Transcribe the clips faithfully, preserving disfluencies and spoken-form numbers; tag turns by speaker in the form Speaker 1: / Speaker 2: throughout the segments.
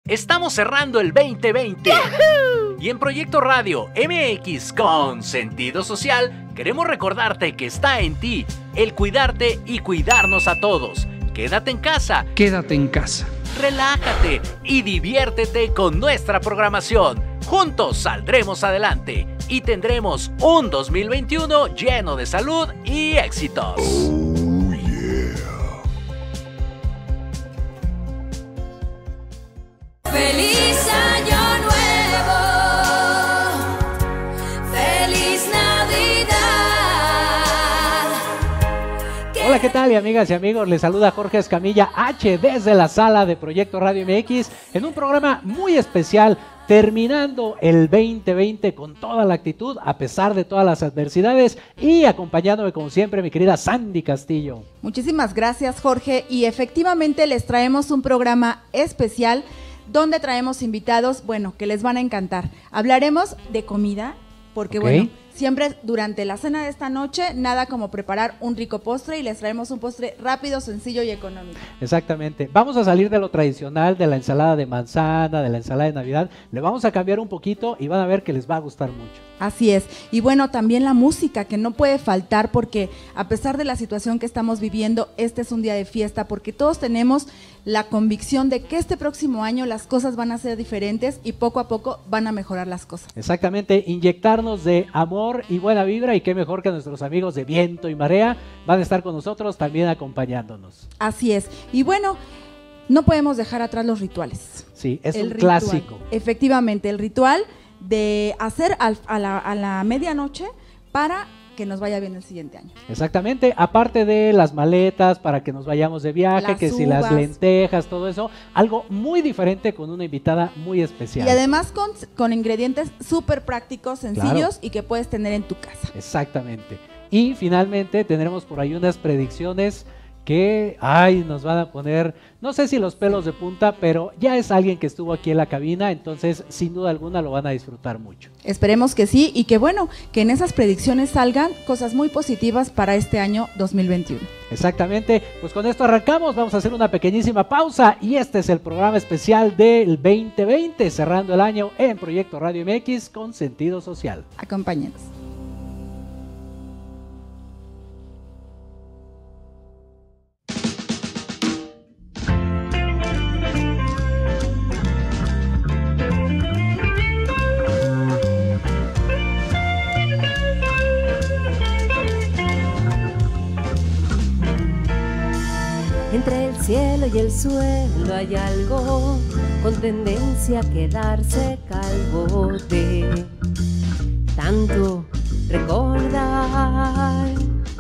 Speaker 1: Estamos cerrando el veinte veinte. ¡Yahoo! Y en Proyecto Radio M X con sentido social, queremos recordarte que está en ti el cuidarte y cuidarnos a todos. Quédate en casa.
Speaker 2: Quédate en casa.
Speaker 1: Relájate y diviértete con nuestra programación. Juntos saldremos adelante y tendremos un dos mil veintiuno lleno de salud y éxitos.
Speaker 3: Oh, yeah.
Speaker 4: ¡Feliz Año Nuevo! ¡Feliz Navidad!
Speaker 5: Hola, ¿qué tal, y amigas y amigos? Les saluda Jorge Escamilla H desde la sala de Proyecto Radio M X en un programa muy especial, terminando el veinte veinte con toda la actitud a pesar de todas las adversidades y acompañándome como siempre mi querida Sandy Castillo.
Speaker 6: Muchísimas gracias, Jorge, y efectivamente les traemos un programa especial donde traemos invitados, bueno, que les van a encantar. Hablaremos de comida, porque okay. bueno, siempre durante la cena de esta noche, nada como preparar un rico postre y les traemos un postre rápido, sencillo y económico.
Speaker 5: Exactamente. Vamos a salir de lo tradicional, de la ensalada de manzana, de la ensalada de Navidad. Le vamos a cambiar un poquito y van a ver que les va a gustar mucho.
Speaker 6: Así es. Y bueno, también la música, que no puede faltar, porque a pesar de la situación que estamos viviendo, este es un día de fiesta, porque todos tenemos la convicción de que este próximo año las cosas van a ser diferentes y poco a poco van a mejorar las cosas.
Speaker 5: Exactamente, inyectarnos de amor y buena vibra, y qué mejor que nuestros amigos de Viento y Marea van a estar con nosotros también acompañándonos.
Speaker 6: Así es. Y bueno, no podemos dejar atrás los rituales.
Speaker 5: Sí, es
Speaker 6: el
Speaker 5: un
Speaker 6: ritual.
Speaker 5: clásico.
Speaker 6: Efectivamente, el ritual de hacer al, a, la, a la medianoche para que nos vaya bien el siguiente año.
Speaker 5: Exactamente, aparte de las maletas para que nos vayamos de viaje,
Speaker 6: las
Speaker 5: que
Speaker 6: uvas.
Speaker 5: Si las lentejas, todo eso, algo muy diferente con una invitada muy especial.
Speaker 6: Y además con, con ingredientes súper prácticos, sencillos, claro, y que puedes tener en tu casa.
Speaker 5: Exactamente. Y finalmente tendremos por ahí unas predicciones que, ay, nos van a poner, no sé si los pelos de punta, pero ya es alguien que estuvo aquí en la cabina, entonces sin duda alguna lo van a disfrutar mucho.
Speaker 6: Esperemos que sí, y que bueno, que en esas predicciones salgan cosas muy positivas para este año dos mil veintiuno.
Speaker 5: Exactamente, pues con esto arrancamos, vamos a hacer una pequeñísima pausa y este es el programa especial del veinte veinte, cerrando el año en Proyecto Radio M X con sentido social.
Speaker 6: Acompáñenos.
Speaker 4: Entre el cielo y el suelo hay algo con tendencia a quedarse calvo de tanto recordar.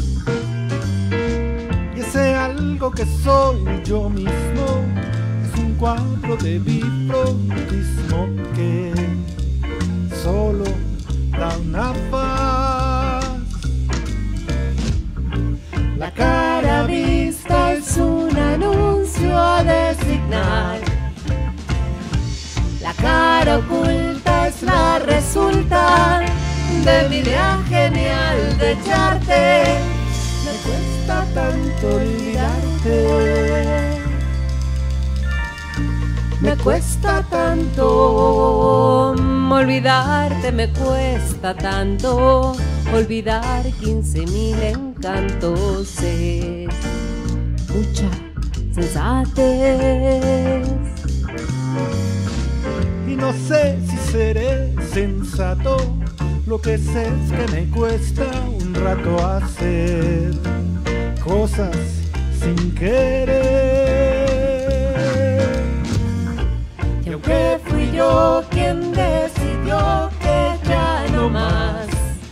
Speaker 7: Y ese algo que soy yo mismo es un cuadro de bifrontismo que solo da una faz. La cara vista es un anuncio a designar. La cara oculta es la resulta de mi idea genial de echarte. Me cuesta tanto olvidarte. Me cuesta tanto olvidarte, me cuesta tanto olvidar quince mil encantos. Es mucha sensatez. Y no sé si seré sensato, lo que sé es que me cuesta un rato hacer cosas sin querer. Y aunque fui yo quien decidió que ya no más,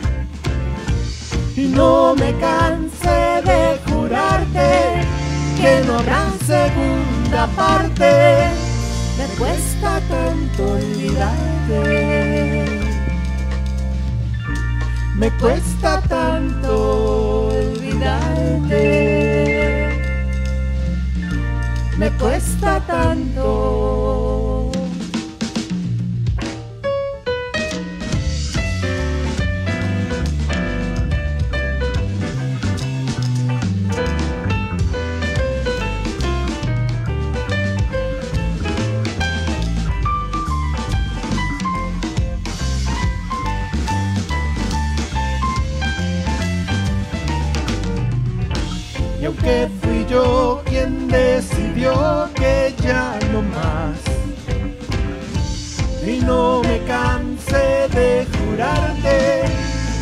Speaker 7: y no me cansé de jurarte que no habrá segunda parte, me cuesta tanto olvidarte. Me cuesta tanto olvidarte. Me cuesta tanto.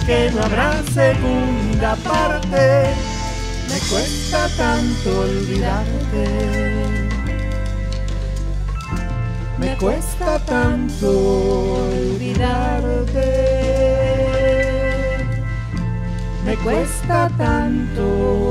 Speaker 7: que no habrá segunda parte. Me cuesta tanto olvidarte. Me cuesta tanto olvidarte. Me cuesta tanto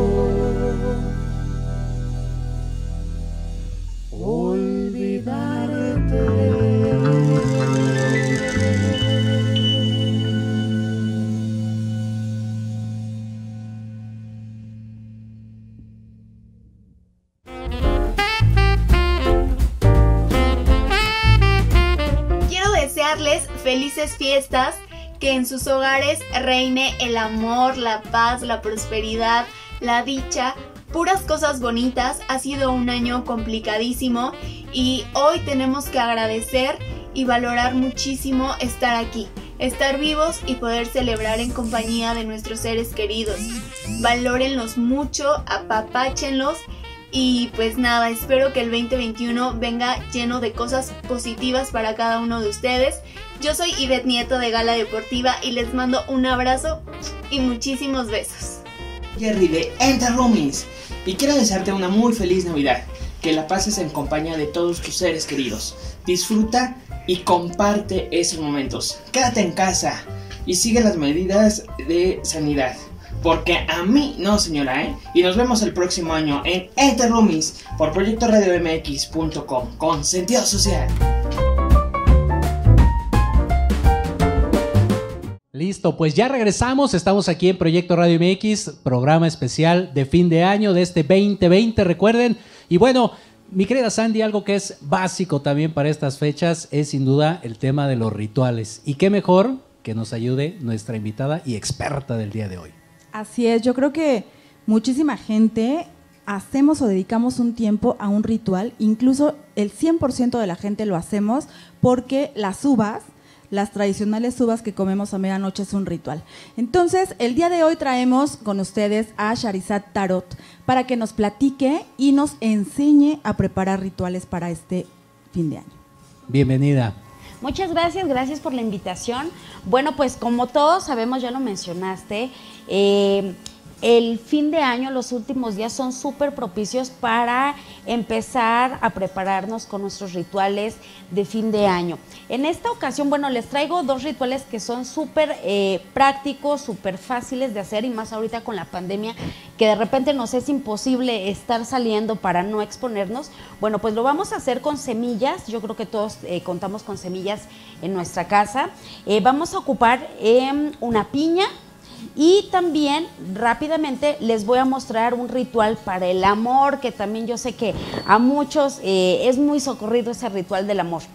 Speaker 2: Quiero desearles felices fiestas, que en sus hogares reine el amor, la paz, la prosperidad, la dicha, puras cosas bonitas. Ha sido un año complicadísimo y hoy tenemos que agradecer y valorar muchísimo estar aquí, estar vivos y poder celebrar en compañía de nuestros seres queridos. Valórenlos mucho, apapáchenlos y pues nada, espero que el veinte veintiuno venga lleno de cosas positivas para cada uno de ustedes. Yo soy Ivette Nieto de Gala Deportiva y les mando un abrazo y muchísimos besos.
Speaker 8: Jerry de Enter Roomies y quiero desearte una muy feliz Navidad, que la pases en compañía de todos tus seres queridos. Disfruta y comparte esos momentos. Quédate en casa y sigue las medidas de sanidad, porque a mí no, señora, ¿eh? Y nos vemos el próximo año en Enter Roomies por proyecto radio m x punto com con sentido social.
Speaker 5: Listo, pues ya regresamos, estamos aquí en Proyecto Radio M X, programa especial de fin de año de este veinte veinte, recuerden. Y bueno, mi querida Sandy, algo que es básico también para estas fechas es sin duda el tema de los rituales. Y qué mejor que nos ayude nuestra invitada y experta del día de hoy.
Speaker 6: Así es, yo creo que muchísima gente hacemos o dedicamos un tiempo a un ritual, incluso el cien por ciento de la gente lo hacemos porque las uvas, las tradicionales uvas que comemos a medianoche es un ritual. Entonces, el día de hoy traemos con ustedes a Charizad Tarot para que nos platique y nos enseñe a preparar rituales para este fin de año.
Speaker 5: Bienvenida.
Speaker 9: Muchas gracias, gracias por la invitación. Bueno, pues como todos sabemos, ya lo mencionaste, eh, el fin de año, los últimos días son súper propicios para empezar a prepararnos con nuestros rituales de fin de año. En esta ocasión, bueno, les traigo dos rituales que son súper eh, prácticos, súper fáciles de hacer y más ahorita con la pandemia, que de repente nos es imposible estar saliendo para no exponernos. Bueno, pues lo vamos a hacer con semillas. Yo creo que todos eh, contamos con semillas en nuestra casa. Eh, vamos a ocupar eh, una piña. Y también rápidamente les voy a mostrar un ritual para el amor, que también yo sé que a muchos eh, es muy socorrido ese ritual del amor.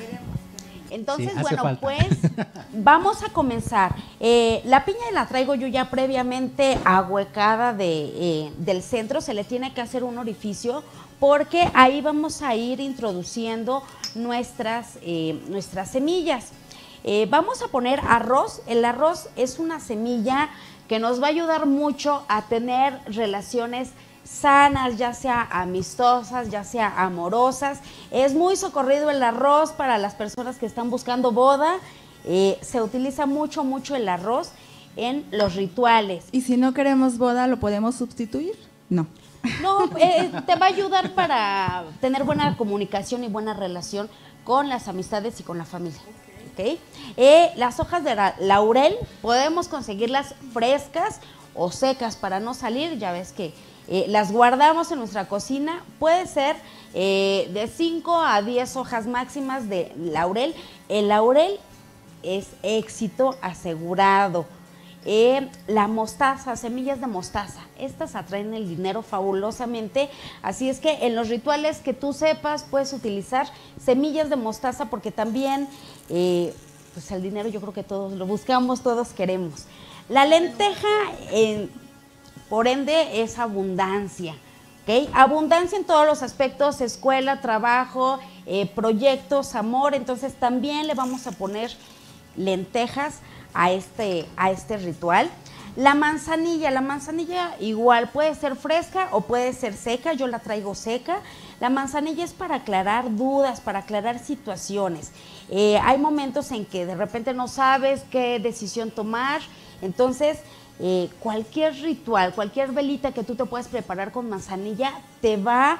Speaker 9: Entonces, sí, bueno, falta. Pues vamos a comenzar. Eh, la piña la traigo yo ya previamente ahuecada de, eh, del centro, se le tiene que hacer un orificio porque ahí vamos a ir introduciendo nuestras, eh, nuestras semillas. Eh, vamos a poner arroz. El arroz es una semilla que nos va a ayudar mucho a tener relaciones sanas, ya sea amistosas, ya sea amorosas. Es muy socorrido el arroz para las personas que están buscando boda. Eh, se utiliza mucho, mucho el arroz en los rituales.
Speaker 6: ¿Y si no queremos boda, lo podemos sustituir? No.
Speaker 9: No, eh, te va a ayudar para tener buena comunicación y buena relación con las amistades y con la familia. ¿Okay? Eh, las hojas de laurel podemos conseguirlas frescas o secas para no salir, ya ves que eh, las guardamos en nuestra cocina. Puede ser eh, de cinco a diez hojas máximas de laurel. El laurel es éxito asegurado. Eh, la mostaza, semillas de mostaza, estas atraen el dinero fabulosamente, así es que en los rituales que tú sepas puedes utilizar semillas de mostaza porque también eh, pues el dinero yo creo que todos lo buscamos, todos queremos. La lenteja eh, por ende es abundancia, ¿okay? Abundancia en todos los aspectos, escuela, trabajo, eh, proyectos, amor, entonces también le vamos a poner lentejas a este, a este ritual. La manzanilla, la manzanilla igual puede ser fresca o puede ser seca, yo la traigo seca. La manzanilla es para aclarar dudas, para aclarar situaciones. Eh, hay momentos en que de repente no sabes qué decisión tomar Entonces, eh, cualquier ritual, cualquier velita que tú te puedas preparar con manzanilla, te va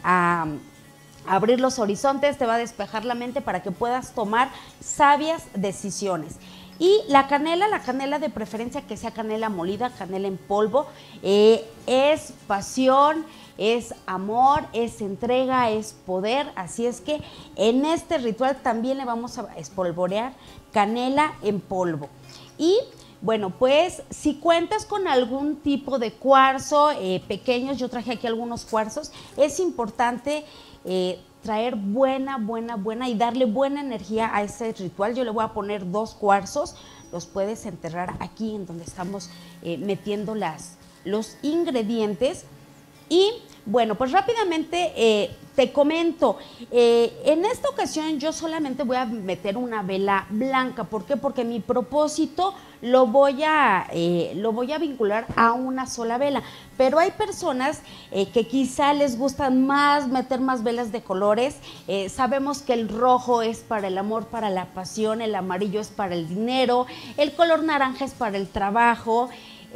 Speaker 9: a abrir los horizontes, te va a despejar la mente para que puedas tomar sabias decisiones. Y la canela, la canela de preferencia que sea canela molida, canela en polvo, eh, es pasión, es amor, es entrega, es poder. Así es que en este ritual también le vamos a espolvorear canela en polvo. Y bueno, pues si cuentas con algún tipo de cuarzo eh, pequeños, yo traje aquí algunos cuarzos, es importante eh, traer buena, buena, buena y darle buena energía a ese ritual. Yo le voy a poner dos cuarzos, los puedes enterrar aquí en donde estamos eh, metiendo las, los ingredientes. Y bueno, pues rápidamente eh, te comento, eh, en esta ocasión yo solamente voy a meter una vela blanca. ¿Por qué? Porque mi propósito lo voy a, eh, lo voy a vincular a una sola vela. Pero hay personas eh, que quizá les gustan más meter más velas de colores. Eh, sabemos que el rojo es para el amor, para la pasión, el amarillo es para el dinero, el color naranja es para el trabajo,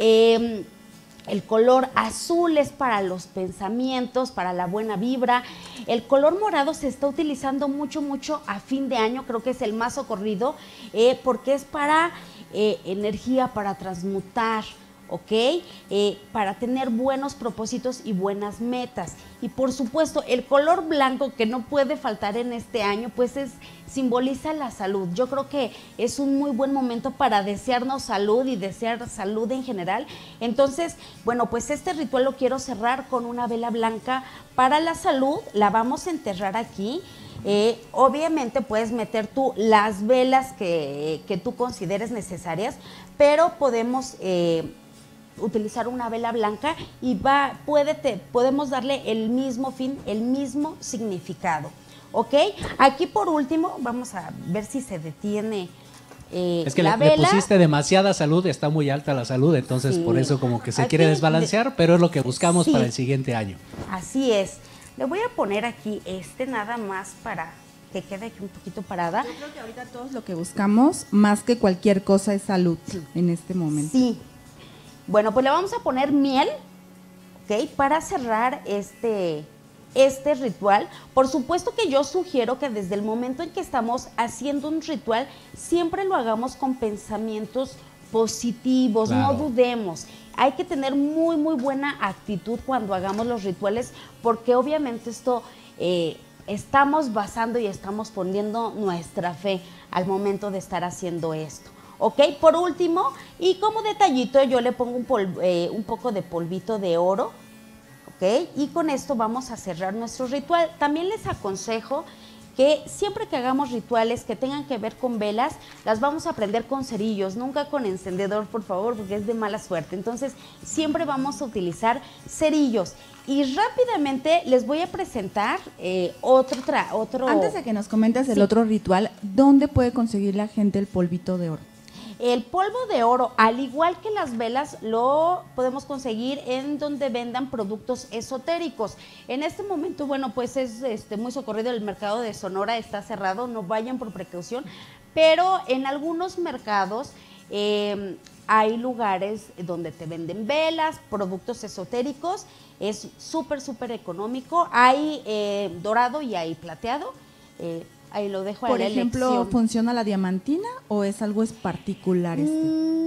Speaker 9: eh, el color azul es para los pensamientos, para la buena vibra. El color morado se está utilizando mucho, mucho a fin de año. Creo que es el más socorrido eh, porque es para eh, energía, para transmutar, ¿ok? Eh, para tener buenos propósitos y buenas metas. Y por supuesto, el color blanco que no puede faltar en este año, pues es simboliza la salud. Yo creo que es un muy buen momento para desearnos salud y desear salud en general. Entonces, bueno, pues este ritual lo quiero cerrar con una vela blanca para la salud. La vamos a enterrar aquí. Eh, obviamente puedes meter tú las velas que, que tú consideres necesarias, pero podemos eh, utilizar una vela blanca y va, puede te, podemos darle el mismo fin, el mismo significado. ¿Ok? Aquí por último, vamos a ver si se detiene eh,
Speaker 5: es que
Speaker 9: la
Speaker 5: le,
Speaker 9: vela.
Speaker 5: le pusiste demasiada salud, está muy alta la salud, entonces
Speaker 9: Sí.
Speaker 5: por eso como que se
Speaker 9: Aquí
Speaker 5: quiere desbalancear,
Speaker 9: de-
Speaker 5: pero es lo que buscamos
Speaker 9: Sí.
Speaker 5: para el siguiente año.
Speaker 9: Así es. Le voy a poner aquí este nada más para que quede aquí un poquito parada.
Speaker 6: Yo creo que ahorita todos lo que buscamos, más que cualquier cosa, es salud en este momento.
Speaker 9: Sí. Bueno, pues le vamos a poner miel, ¿ok? Para cerrar este, este ritual. Por supuesto que yo sugiero que desde el momento en que estamos haciendo un ritual, siempre lo hagamos con pensamientos positivos,
Speaker 5: Claro.
Speaker 9: no dudemos. Hay que tener muy, muy buena actitud cuando hagamos los rituales, porque obviamente esto eh, estamos basando y estamos poniendo nuestra fe al momento de estar haciendo esto. ¿Ok? Por último, y como detallito, yo le pongo un, pol- eh, un poco de polvito de oro, ¿ok? Y con esto vamos a cerrar nuestro ritual. También les aconsejo que siempre que hagamos rituales que tengan que ver con velas, las vamos a prender con cerillos, nunca con encendedor, por favor, porque es de mala suerte. Entonces, siempre vamos a utilizar cerillos. Y rápidamente les voy a presentar eh, otro, tra otro...
Speaker 6: Antes de que nos comentes el
Speaker 9: Sí.
Speaker 6: otro ritual, ¿dónde puede conseguir la gente el polvito de oro?
Speaker 9: El polvo de oro, al igual que las velas, lo podemos conseguir en donde vendan productos esotéricos. En este momento, bueno, pues es este, muy socorrido, el mercado de Sonora está cerrado, no vayan por precaución, pero en algunos mercados eh, hay lugares donde te venden velas, productos esotéricos, es súper, súper económico, hay eh, dorado y hay plateado, eh, ahí lo dejo a
Speaker 6: Por
Speaker 9: la
Speaker 6: ejemplo,
Speaker 9: elección.
Speaker 6: ¿funciona la diamantina o es algo es particular este?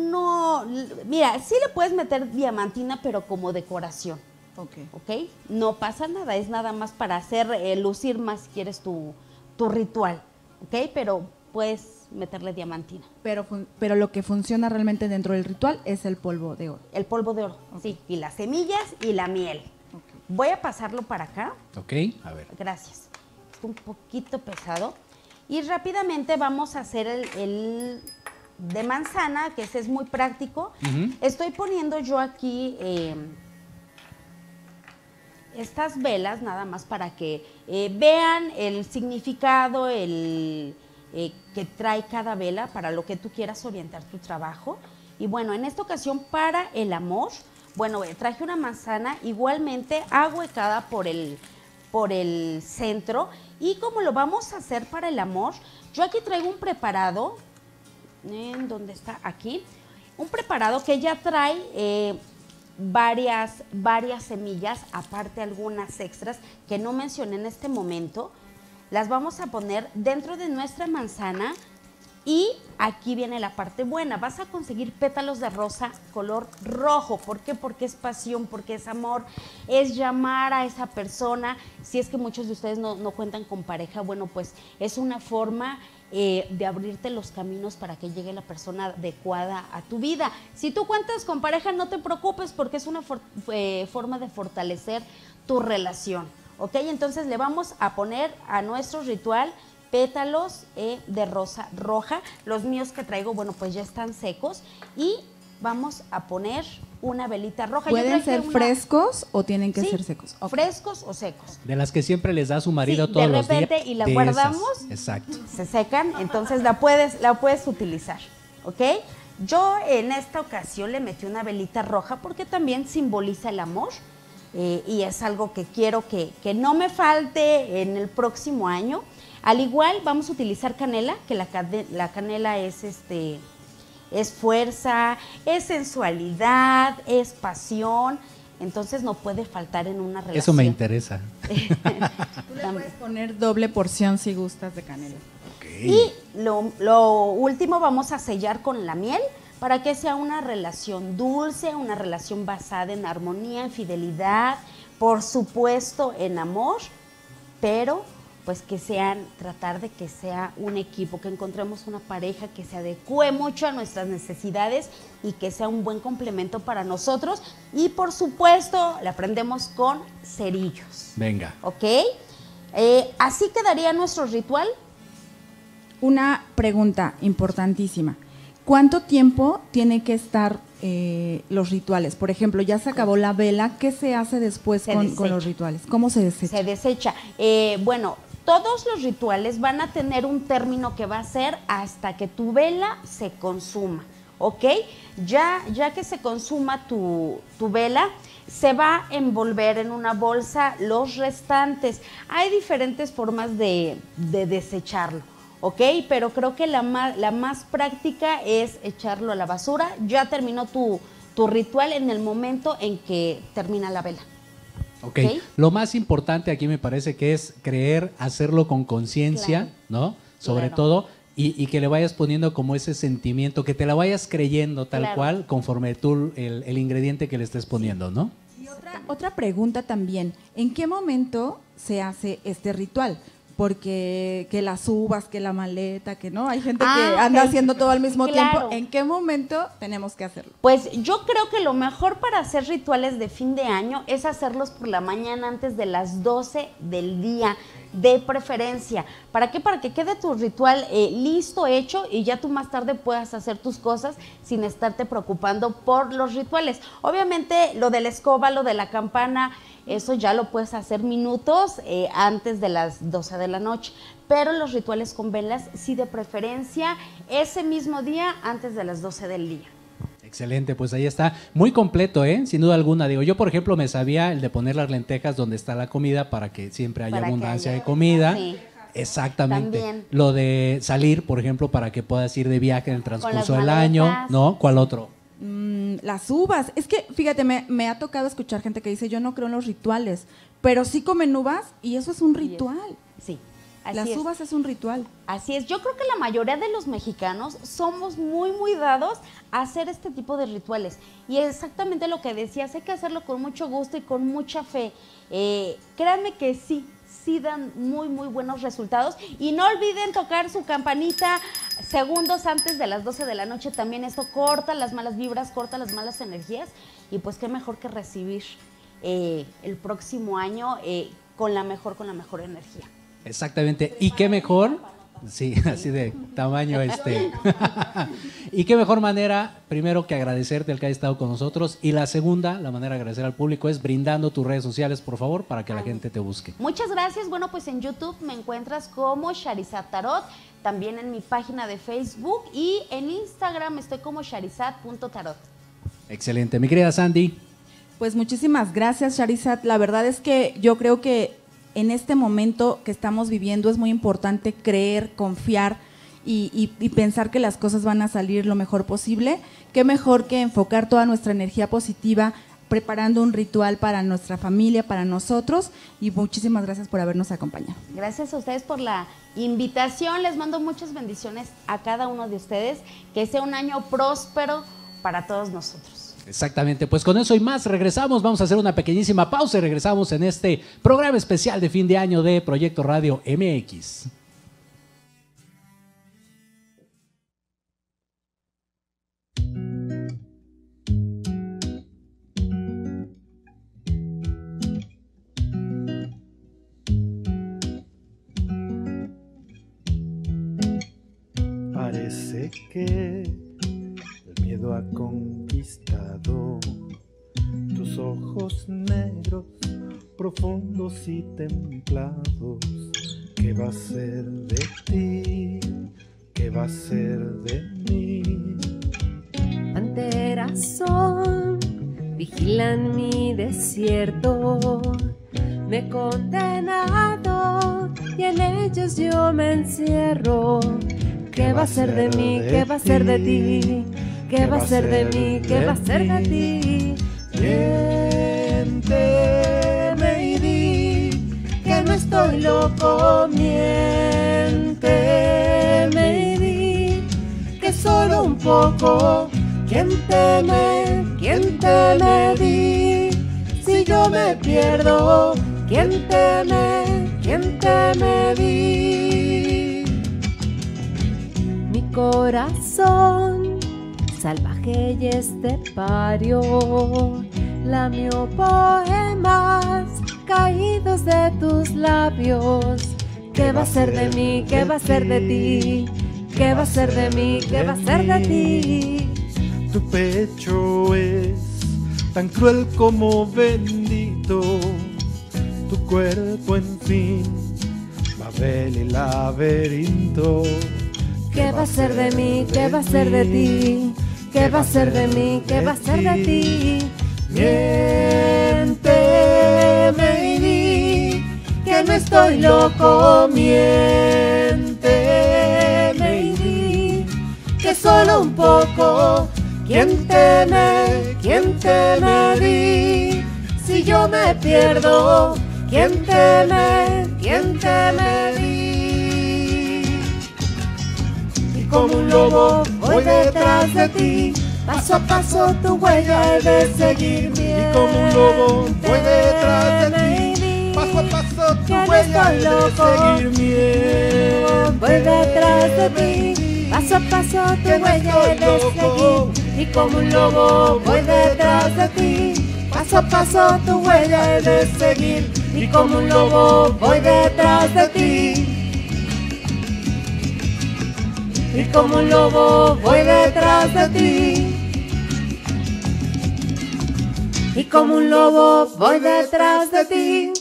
Speaker 9: No, l- mira, sí le puedes meter diamantina, pero como decoración,
Speaker 6: Ok.
Speaker 9: ¿ok? No pasa nada, es nada más para hacer eh, lucir más si quieres tu, tu ritual, ¿ok? Pero puedes meterle diamantina.
Speaker 6: Pero, fun- pero lo que funciona realmente dentro del ritual es el polvo de oro.
Speaker 9: El polvo de oro,
Speaker 6: Ok.
Speaker 9: sí, y las semillas y la miel.
Speaker 6: Ok.
Speaker 9: Voy a pasarlo para acá.
Speaker 5: ¿Ok? A ver.
Speaker 9: Gracias. Es un poquito pesado. Y rápidamente vamos a hacer el, el de manzana, que ese es muy práctico.
Speaker 5: Ujú.
Speaker 9: Estoy poniendo yo aquí eh, estas velas, nada más para que eh, vean el significado, el eh, que trae cada vela para lo que tú quieras orientar tu trabajo. Y bueno, en esta ocasión para el amor, bueno, eh, traje una manzana igualmente ahuecada por el, por el centro. Y como lo vamos a hacer para el amor, yo aquí traigo un preparado, ¿en dónde está? Aquí. un preparado que ya trae eh, varias, varias semillas, aparte algunas extras que no mencioné en este momento. Las vamos a poner dentro de nuestra manzana y aquí viene la parte buena. Vas a conseguir pétalos de rosa color rojo. ¿Por qué? Porque es pasión, porque es amor, es llamar a esa persona. Si es que muchos de ustedes no, no cuentan con pareja, bueno, pues es una forma eh, de abrirte los caminos para que llegue la persona adecuada a tu vida. Si tú cuentas con pareja, no te preocupes porque es una for eh, forma de fortalecer tu relación. ¿Ok? Entonces le vamos a poner a nuestro ritual pétalos eh, de rosa roja. Los míos que traigo, bueno, pues ya están secos. Y vamos a poner una velita roja.
Speaker 6: ¿Pueden ser una... frescos o tienen que
Speaker 9: sí,
Speaker 6: ser secos?
Speaker 9: Okay. Frescos o secos.
Speaker 5: De las que siempre les da su marido
Speaker 9: sí,
Speaker 5: todos los días.
Speaker 9: De repente y la guardamos.
Speaker 5: Esas. Exacto.
Speaker 9: Se secan, entonces la puedes, la puedes utilizar. ¿Ok? Yo en esta ocasión le metí una velita roja porque también simboliza el amor. Eh, y es algo que quiero que, que no me falte en el próximo año. Al igual vamos a utilizar canela, que la, la canela es, este, es fuerza, es sensualidad, es pasión, entonces no puede faltar en una relación.
Speaker 5: Eso me interesa.
Speaker 6: Tú le puedes poner doble porción si gustas de canela.
Speaker 5: Okay.
Speaker 9: Y lo, lo último vamos a sellar con la miel para que sea una relación dulce, una relación basada en armonía, en fidelidad, por supuesto en amor, pero pues que sean, tratar de que sea un equipo, que encontremos una pareja que se adecue mucho a nuestras necesidades y que sea un buen complemento para nosotros. Y por supuesto, la prendemos con cerillos.
Speaker 5: Venga.
Speaker 9: ¿Ok? Eh, así quedaría nuestro ritual.
Speaker 6: Una pregunta importantísima. ¿Cuánto tiempo tiene que estar eh, los rituales? Por ejemplo, ya se acabó la vela, ¿qué se hace después con, con los rituales? ¿Cómo se desecha?
Speaker 9: Se desecha. Eh, bueno, todos los rituales van a tener un término que va a ser hasta que tu vela se consuma, ¿ok? Ya, ya que se consuma tu, tu vela, se va a envolver en una bolsa los restantes. Hay diferentes formas de, de desecharlo, ¿ok? Pero creo que la más, la más práctica es echarlo a la basura. Ya terminó tu, tu ritual en el momento en que termina la vela.
Speaker 5: Okay. ok, lo más importante aquí me parece que es creer, hacerlo con conciencia, claro, ¿no? Sobre claro. todo, y, y que le vayas poniendo como ese sentimiento, que te la vayas creyendo tal claro. cual conforme tú el, el ingrediente que le estés poniendo, sí. ¿no?
Speaker 6: Y otra, otra pregunta también, ¿en qué momento se hace este ritual? Porque que las uvas, que la maleta, que no, hay gente ah, que anda okay. haciendo todo al mismo claro. tiempo. ¿En qué momento tenemos que hacerlo?
Speaker 9: Pues yo creo que lo mejor para hacer rituales de fin de año es hacerlos por la mañana antes de las doce del día, de preferencia. ¿Para qué? Para que quede tu ritual eh, listo, hecho, y ya tú más tarde puedas hacer tus cosas sin estarte preocupando por los rituales. Obviamente lo de la escoba, lo de la campana, eso ya lo puedes hacer minutos eh, antes de las doce de la noche, pero los rituales con velas sí, de preferencia ese mismo día antes de las doce del día.
Speaker 5: Excelente, pues ahí está, muy completo, ¿eh? Sin duda alguna. Digo, yo por ejemplo me sabía el de poner las lentejas donde está la comida para que siempre haya para abundancia haya, de comida. Sí. Exactamente. También. Lo de salir, por ejemplo, para que puedas ir de viaje en el transcurso del año, ¿no? ¿Cuál otro?
Speaker 6: Mm, las uvas. Es que, fíjate, me, me ha tocado escuchar gente que dice, yo no creo en los rituales, pero sí comen uvas y eso es un ritual.
Speaker 9: Sí. Así
Speaker 6: Las
Speaker 9: es.
Speaker 6: uvas es un ritual.
Speaker 9: Así es. Yo creo que la mayoría de los mexicanos somos muy, muy dados a hacer este tipo de rituales. Y exactamente lo que decías, hay que hacerlo con mucho gusto y con mucha fe. Eh, créanme que sí, sí dan muy, muy buenos resultados. Y no olviden tocar su campanita segundos antes de las doce de la noche. También esto corta las malas vibras, corta las malas energías. Y pues qué mejor que recibir eh, el próximo año eh, con la mejor, con la mejor energía.
Speaker 5: Exactamente, y qué mejor, sí, así de tamaño este, y qué mejor manera, primero que agradecerte el que haya estado con nosotros, y la segunda, la manera de agradecer al público es brindando tus redes sociales, por favor, para que la gente te busque.
Speaker 9: Muchas gracias, bueno, pues en YouTube me encuentras como Charizad Tarot, también en mi página de Facebook, y en Instagram estoy como charizad punto tarot.
Speaker 5: Excelente, mi querida Sandy.
Speaker 6: Pues muchísimas gracias, Charizad, la verdad es que yo creo que en este momento que estamos viviendo es muy importante creer, confiar y, y, y pensar que las cosas van a salir lo mejor posible. Qué mejor que enfocar toda nuestra energía positiva preparando un ritual para nuestra familia, para nosotros, y muchísimas gracias por habernos acompañado.
Speaker 9: Gracias a ustedes por la invitación, les mando muchas bendiciones a cada uno de ustedes, que sea un año próspero para todos nosotros.
Speaker 5: Exactamente, pues con eso y más regresamos, vamos a hacer una pequeñísima pausa y regresamos en este programa especial de fin de año de Proyecto Radio M X.
Speaker 7: Parece que el miedo ha conquistado tus ojos negros, profundos y templados. ¿Qué va a ser de ti? ¿Qué va a ser de mí?
Speaker 4: Panteras son, vigilan mi desierto. Me he condenado y en ellos yo me encierro. ¿Qué va a ser de mí? ¿Qué va a ser de ti? ¿Qué va a ser de mí? ¿Qué va a ser de ti?
Speaker 7: Miénteme y di que no estoy loco. Miénteme y di que solo un poco. ¿Quién teme? ¿Quién teme? Di si yo me pierdo. ¿Quién teme? ¿Quién teme? Di.
Speaker 4: Mi corazón salvaje y estepario lamió poemas caídos de tus labios. ¿Qué va a ser de mí? ¿Qué va a ser de ti? ¿Qué va a ser de mí? ¿Qué va a ser de ti?
Speaker 7: Tu pecho es tan cruel como bendito, tu cuerpo en fin, Babel y laberinto.
Speaker 4: ¿Qué va a ser de mí? ¿Qué va a ser de ti? ¿Qué va a ser de mí? ¿Qué va a ser de ti?
Speaker 7: Miénteme y di que no estoy loco. Miénteme y di que solo un poco. ¿Quién teme? ¿Quién teme? Di si yo me pierdo. ¿Quién teme? ¿Quién teme? Di. Y como un lobo voy detrás de ti, paso a paso tu huella he de seguir. Y como un lobo voy detrás de ti, paso a paso tu huella he de seguir.
Speaker 4: Voy detrás de ti, paso a paso tu huella he de seguir.
Speaker 7: Y como un lobo voy detrás de ti, paso a paso tu huella he de seguir. Y como un lobo voy detrás de ti. Y como un lobo voy detrás de ti. Y como un lobo voy detrás de ti.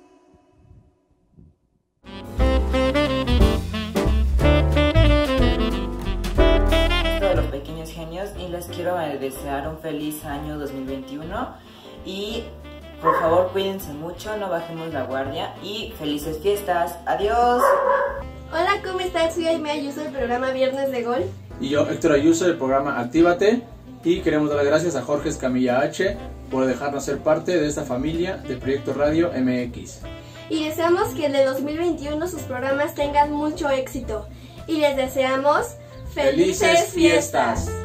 Speaker 10: De los pequeños genios, y les quiero desear un feliz año dos mil veintiuno y por favor cuídense mucho, no bajemos la guardia y felices fiestas. Adiós.
Speaker 11: Hola, ¿cómo estás? Soy Aime Ayuso del programa Viernes de Gol.
Speaker 12: Y yo, Héctor Ayuso del programa Actívate, y queremos dar las gracias a Jorge Escamilla H por dejarnos ser parte de esta familia de Proyecto Radio M X.
Speaker 11: Y deseamos que en el dos mil veintiuno sus programas tengan mucho éxito. Y les deseamos ¡felices, ¡Felices fiestas! fiestas.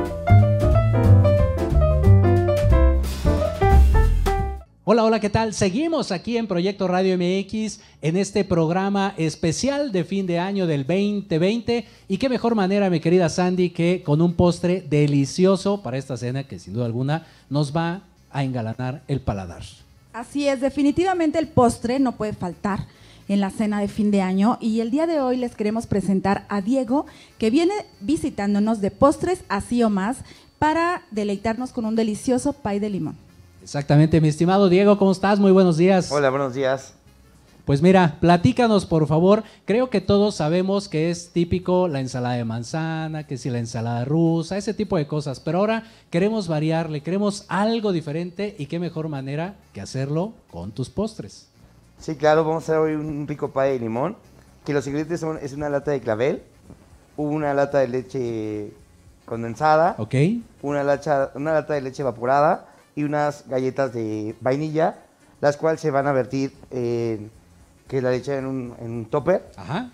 Speaker 5: Hola, hola, ¿qué tal? Seguimos aquí en Proyecto Radio M X en este programa especial de fin de año del veinte veinte. Y qué mejor manera, mi querida Sandy, que con un postre delicioso para esta cena que sin duda alguna nos va a engalanar el paladar.
Speaker 6: Así es, definitivamente el postre no puede faltar en la cena de fin de año, y el día de hoy les queremos presentar a Diego, que viene visitándonos de Postres Así o Más para deleitarnos con un delicioso pay de limón.
Speaker 5: Exactamente, mi estimado Diego, ¿cómo estás? Muy buenos días.
Speaker 13: Hola, buenos días.
Speaker 5: Pues mira, platícanos por favor. Creo que todos sabemos que es típico la ensalada de manzana, que si la ensalada rusa, ese tipo de cosas, pero ahora queremos variarle, queremos algo diferente, y qué mejor manera que hacerlo con tus postres.
Speaker 13: Sí, claro, vamos a hacer hoy un rico pay de limón, que los ingredientes son es una lata de clavel, una lata de leche condensada,
Speaker 5: Ok.
Speaker 13: una, lacha, una lata de leche evaporada y unas galletas de vainilla, las cuales se van a vertir en, que es la leche en un, en un topper.
Speaker 5: Ajá.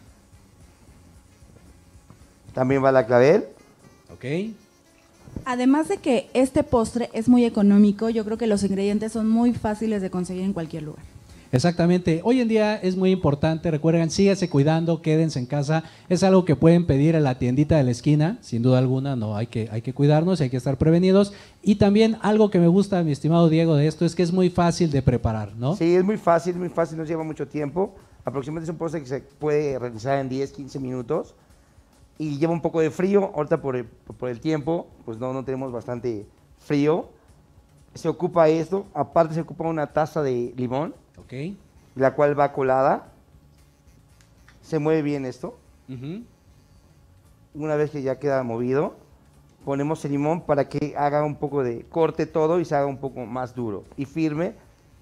Speaker 13: También va la clavel.
Speaker 5: Ok.
Speaker 6: Además de que este postre es muy económico, yo creo que los ingredientes son muy fáciles de conseguir en cualquier lugar.
Speaker 5: Exactamente. Hoy en día es muy importante, recuerden, síganse cuidando, quédense en casa. Es algo que pueden pedir en la tiendita de la esquina, sin duda alguna, no hay que, hay que cuidarnos, hay que estar prevenidos. Y también algo que me gusta, mi estimado Diego, de esto es que es muy fácil de preparar, ¿no?
Speaker 13: Sí, es muy fácil, muy fácil, no lleva mucho tiempo. Aproximadamente es un postre que se puede realizar en diez, quince minutos. Y lleva un poco de frío, ahorita por el, por el tiempo, pues no, no tenemos bastante frío. Se ocupa esto, aparte se ocupa una taza de limón,
Speaker 5: Ok.
Speaker 13: la cual va colada. Se mueve bien esto.
Speaker 5: Ujú.
Speaker 13: Una vez que ya queda movido, ponemos el limón para que haga un poco de corte todo y se haga un poco más duro y firme.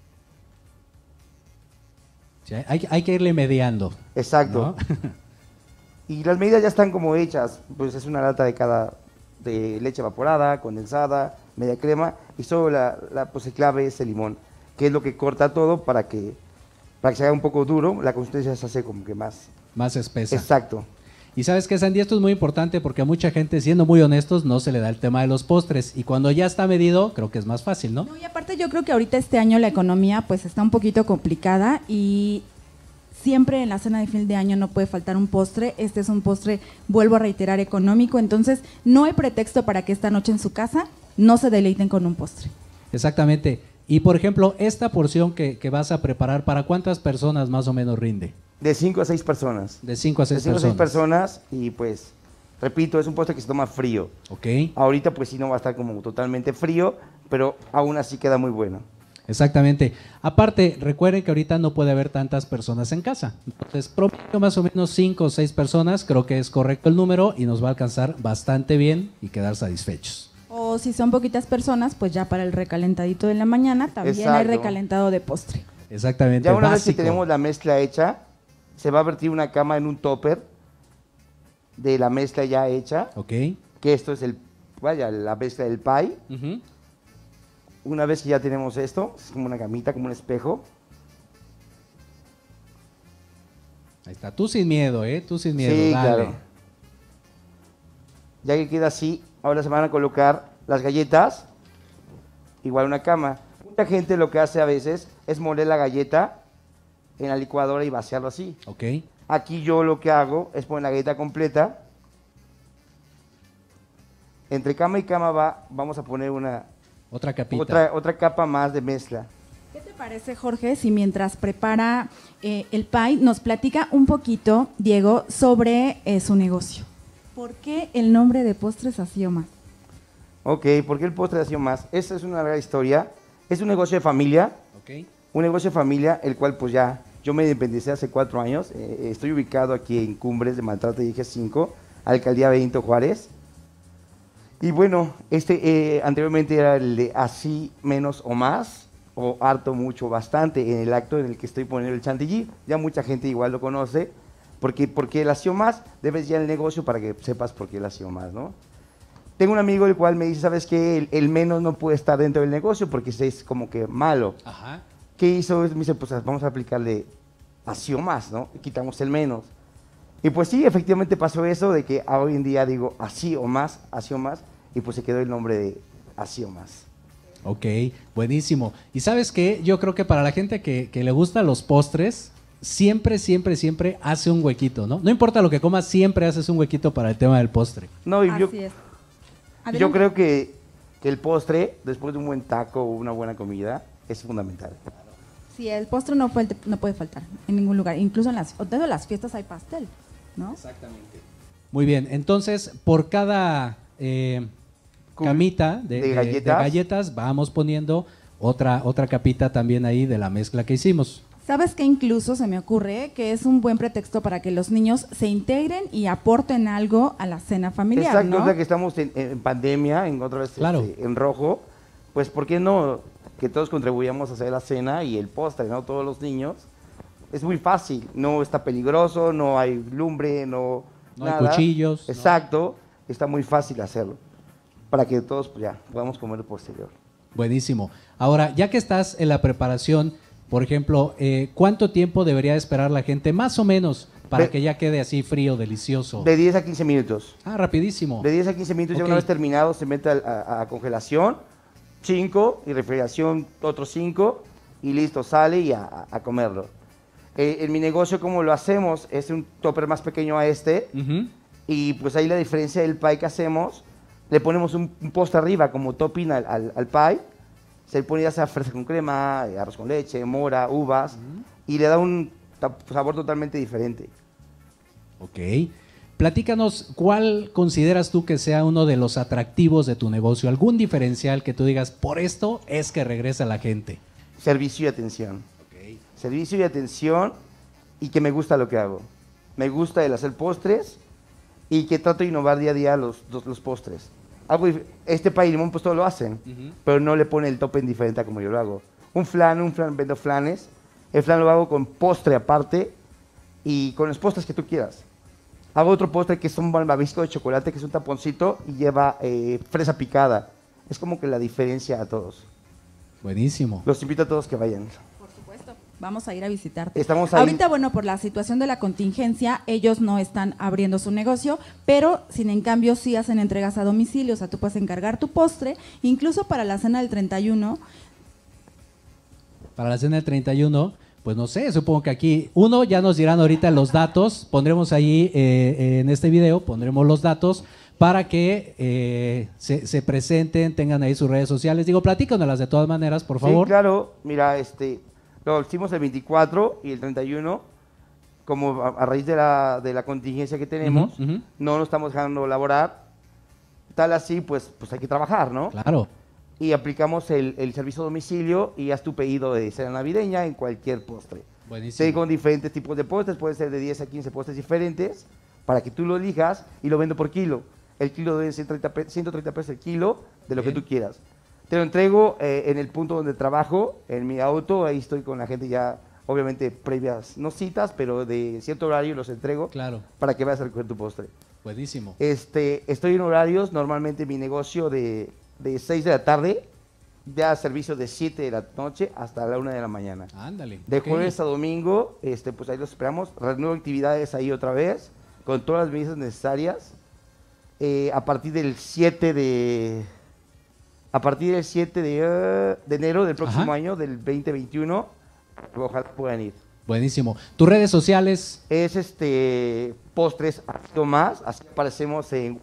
Speaker 5: Sí, hay, hay que irle mediando.
Speaker 13: Exacto.
Speaker 5: ¿no?
Speaker 13: Y las medidas ya están como hechas, pues es una lata de cada, de leche evaporada, condensada, media crema, y solo la, la pues el clave es el limón, que es lo que corta todo para que, para que se haga un poco duro, la consistencia se hace como que más.
Speaker 5: Más espesa.
Speaker 13: Exacto.
Speaker 5: Y sabes que, Sandy, esto es muy importante porque a mucha gente, siendo muy honestos, no se le da el tema de los postres. Y cuando ya está medido, creo que es más fácil, ¿no?
Speaker 6: No, y aparte yo creo que ahorita este año la economía pues está un poquito complicada y siempre en la cena de fin de año no puede faltar un postre. Este es un postre, vuelvo a reiterar, económico. Entonces, no hay pretexto para que esta noche en su casa no se deleiten con un postre.
Speaker 5: Exactamente. Y, por ejemplo, esta porción que, que vas a preparar, ¿para cuántas personas más o menos rinde?
Speaker 13: De cinco a seis personas.
Speaker 5: De cinco a seis
Speaker 13: De cinco a
Speaker 5: personas.
Speaker 13: seis personas y pues, repito, es un postre que se toma frío.
Speaker 5: Ok.
Speaker 13: Ahorita pues sí no va a estar como totalmente frío, pero aún así queda muy bueno.
Speaker 5: Exactamente. Aparte, recuerden que ahorita no puede haber tantas personas en casa. Entonces, promedio más o menos cinco o seis personas, creo que es correcto el número y nos va a alcanzar bastante bien y quedar satisfechos.
Speaker 6: O si son poquitas personas, pues ya para el recalentadito de la mañana también hay
Speaker 13: Exacto.
Speaker 6: recalentado de postre.
Speaker 5: Exactamente.
Speaker 13: Ya una vez
Speaker 5: básico.
Speaker 13: que tenemos la mezcla hecha, se va a vertir una cama en un topper de la mezcla ya hecha,
Speaker 5: Ok.
Speaker 13: que esto es el, vaya, la mezcla del pie.
Speaker 5: Ujú.
Speaker 13: Una vez que ya tenemos esto, es como una camita, como un espejo.
Speaker 5: Ahí está. Tú sin miedo, ¿eh? Tú sin miedo.
Speaker 13: Sí,
Speaker 5: dale.
Speaker 13: claro. Ya que queda así, ahora se van a colocar las galletas, igual una cama. Mucha gente lo que hace a veces es moler la galleta en la licuadora y vaciarlo así.
Speaker 5: Ok.
Speaker 13: Aquí yo lo que hago es poner la galleta completa. Entre cama y cama va, vamos a poner una
Speaker 5: Otra capita.
Speaker 13: otra, otra capa más de mezcla.
Speaker 6: ¿Qué te parece, Jorge, si mientras prepara eh, el pie nos platica un poquito, Diego, sobre eh, su negocio? ¿Por qué el nombre de Postres Así o Más?
Speaker 13: Ok, ¿por qué el postre Así o Más? Esta es una larga historia. Es un negocio de familia.
Speaker 5: Ok.
Speaker 13: Un negocio de familia, el cual pues ya, yo me independicé hace cuatro años. Eh, estoy ubicado aquí en Cumbres de Maltrata y Eje cinco, Alcaldía Benito Juárez. Y bueno, este eh, anteriormente era el de Así, Menos o Más, o Harto, Mucho, Bastante, en el acto en el que estoy poniendo el chantilly. Ya mucha gente igual lo conoce, porque, porque el Así o Más, debes ya el negocio para que sepas por qué el Así o Más, ¿no? Tengo un amigo el cual me dice, ¿sabes qué? El, el menos no puede estar dentro del negocio porque es como que malo.
Speaker 5: Ajá.
Speaker 13: ¿Qué hizo? Me dice, pues vamos a aplicarle Así o Más, ¿no? Y quitamos el menos. Y pues sí, efectivamente pasó eso de que hoy en día digo Así o Más, Así o Más, y pues se quedó el nombre de Así o Más.
Speaker 5: Ok, buenísimo. Y sabes qué, yo creo que para la gente que, que le gustan los postres, siempre, siempre, siempre hace un huequito, ¿no? No importa lo que comas, siempre haces un huequito para el tema del postre.
Speaker 13: No, y yo,
Speaker 6: Así es.
Speaker 13: yo
Speaker 6: Adelante.
Speaker 13: creo que, que el postre, después de un buen taco o una buena comida, es fundamental.
Speaker 6: Sí, el postre no, fue, no puede faltar en ningún lugar. Incluso en las, en las fiestas hay pastel, ¿no?
Speaker 5: Exactamente. Muy bien, entonces por cada eh, camita de,
Speaker 13: de
Speaker 5: de-
Speaker 13: galletas.
Speaker 5: de galletas vamos poniendo otra, otra capita también ahí de la mezcla que hicimos.
Speaker 6: ¿Sabes qué? Incluso se me ocurre que es un buen pretexto para que los niños se integren y aporten algo a la cena familiar,
Speaker 13: Exacto,
Speaker 6: ¿no?
Speaker 13: o sea que estamos en, en pandemia, en otra vez
Speaker 5: Claro.
Speaker 13: este, en rojo, pues ¿por qué no que todos contribuyamos a hacer la cena y el postre, ¿no? Todos los niños. Es muy fácil, no está peligroso, no hay lumbre, no,
Speaker 5: No hay cuchillos.
Speaker 13: Exacto, no. Está muy fácil hacerlo, para que todos pues, ya podamos comer posterior.
Speaker 5: Buenísimo. Ahora, ya que estás en la preparación, por ejemplo, eh, ¿cuánto tiempo debería esperar la gente, más o menos, para de, que ya quede así frío, delicioso?
Speaker 13: De diez a quince minutos.
Speaker 5: Ah, rapidísimo.
Speaker 13: De diez a quince minutos, okay. Ya una vez terminado, se mete a, a, a congelación, cinco, y refrigeración otros cinco, y listo, sale y a, a comerlo. Eh, en mi negocio, como lo hacemos, es un topper más pequeño a este, uh-huh. Y pues ahí la diferencia del pie que hacemos, le ponemos un, un postre arriba como topping al, al, al pie, se le pone ya sea fresa con crema, arroz con leche, mora, uvas, uh-huh. Y le da un sabor totalmente diferente.
Speaker 5: Ok. Platícanos, ¿cuál consideras tú que sea uno de los atractivos de tu negocio? ¿Algún diferencial que tú digas, por esto es que regresa la gente?
Speaker 13: Servicio y atención. Okay. Servicio y atención, y que me gusta lo que hago. Me gusta el hacer postres y que trato de innovar día a día los, los, los postres. Algo, este pay y limón pues todo lo hacen, uh-huh. Pero no le pone el tope diferente a como yo lo hago. Un flan, un flan, vendo flanes. El flan lo hago con postre aparte y con los postres que tú quieras. Hago otro postre que es un malvavisco de chocolate, que es un taponcito y lleva eh, fresa picada. Es como que la diferencia a todos.
Speaker 5: Buenísimo.
Speaker 13: Los invito a todos que vayan.
Speaker 6: Por supuesto, vamos a ir a visitarte.
Speaker 13: Estamos ahí.
Speaker 6: Ahorita, bueno, por la situación de la contingencia, ellos no están abriendo su negocio, pero sin en cambio sí hacen entregas a domicilio, o sea, tú puedes encargar tu postre, incluso para la cena del treinta y uno.
Speaker 5: Para la cena del treinta y uno, pues no sé, supongo que aquí, uno, ya nos dirán ahorita los datos, pondremos ahí eh, en este video, pondremos los datos, para que eh, se, se presenten, tengan ahí sus redes sociales. Digo, platícanoslas de todas maneras, por favor.
Speaker 13: Sí, claro. Mira, este, lo hicimos el veinticuatro y el treinta y uno, como a, a raíz de la, de la contingencia que tenemos, uh-huh, uh-huh. No nos estamos dejando laborar. Tal así, pues, pues hay que trabajar, ¿no?
Speaker 5: Claro.
Speaker 13: Y aplicamos el, el servicio a domicilio y haz tu pedido de cena navideña en cualquier postre.
Speaker 5: Buenísimo.
Speaker 13: Sí, con diferentes tipos de postres, puede ser de diez a quince postres diferentes, para que tú lo elijas y lo vendo por kilo. El kilo de ciento treinta pesos el kilo, de lo Bien. Que tú quieras. Te lo entrego eh, en el punto donde trabajo, en mi auto, ahí estoy con la gente ya, obviamente previas, no citas, pero de cierto horario los entrego.
Speaker 5: Claro.
Speaker 13: Para que vayas a recoger tu postre.
Speaker 5: Buenísimo.
Speaker 13: Este, estoy en horarios, normalmente mi negocio de, de seis de la tarde, ya servicio de siete de la noche hasta la una de la mañana.
Speaker 5: Ándale.
Speaker 13: De
Speaker 5: okay.
Speaker 13: jueves a domingo, este, pues ahí los esperamos, renuevo actividades ahí otra vez, con todas las medidas necesarias. Eh, a partir del siete de a partir del siete de, uh, de enero del próximo Ajá. año, del veinte veintiuno, ojalá puedan ir.
Speaker 5: Buenísimo. ¿Tus redes sociales?
Speaker 13: Es este postres Así o Más, así aparecemos en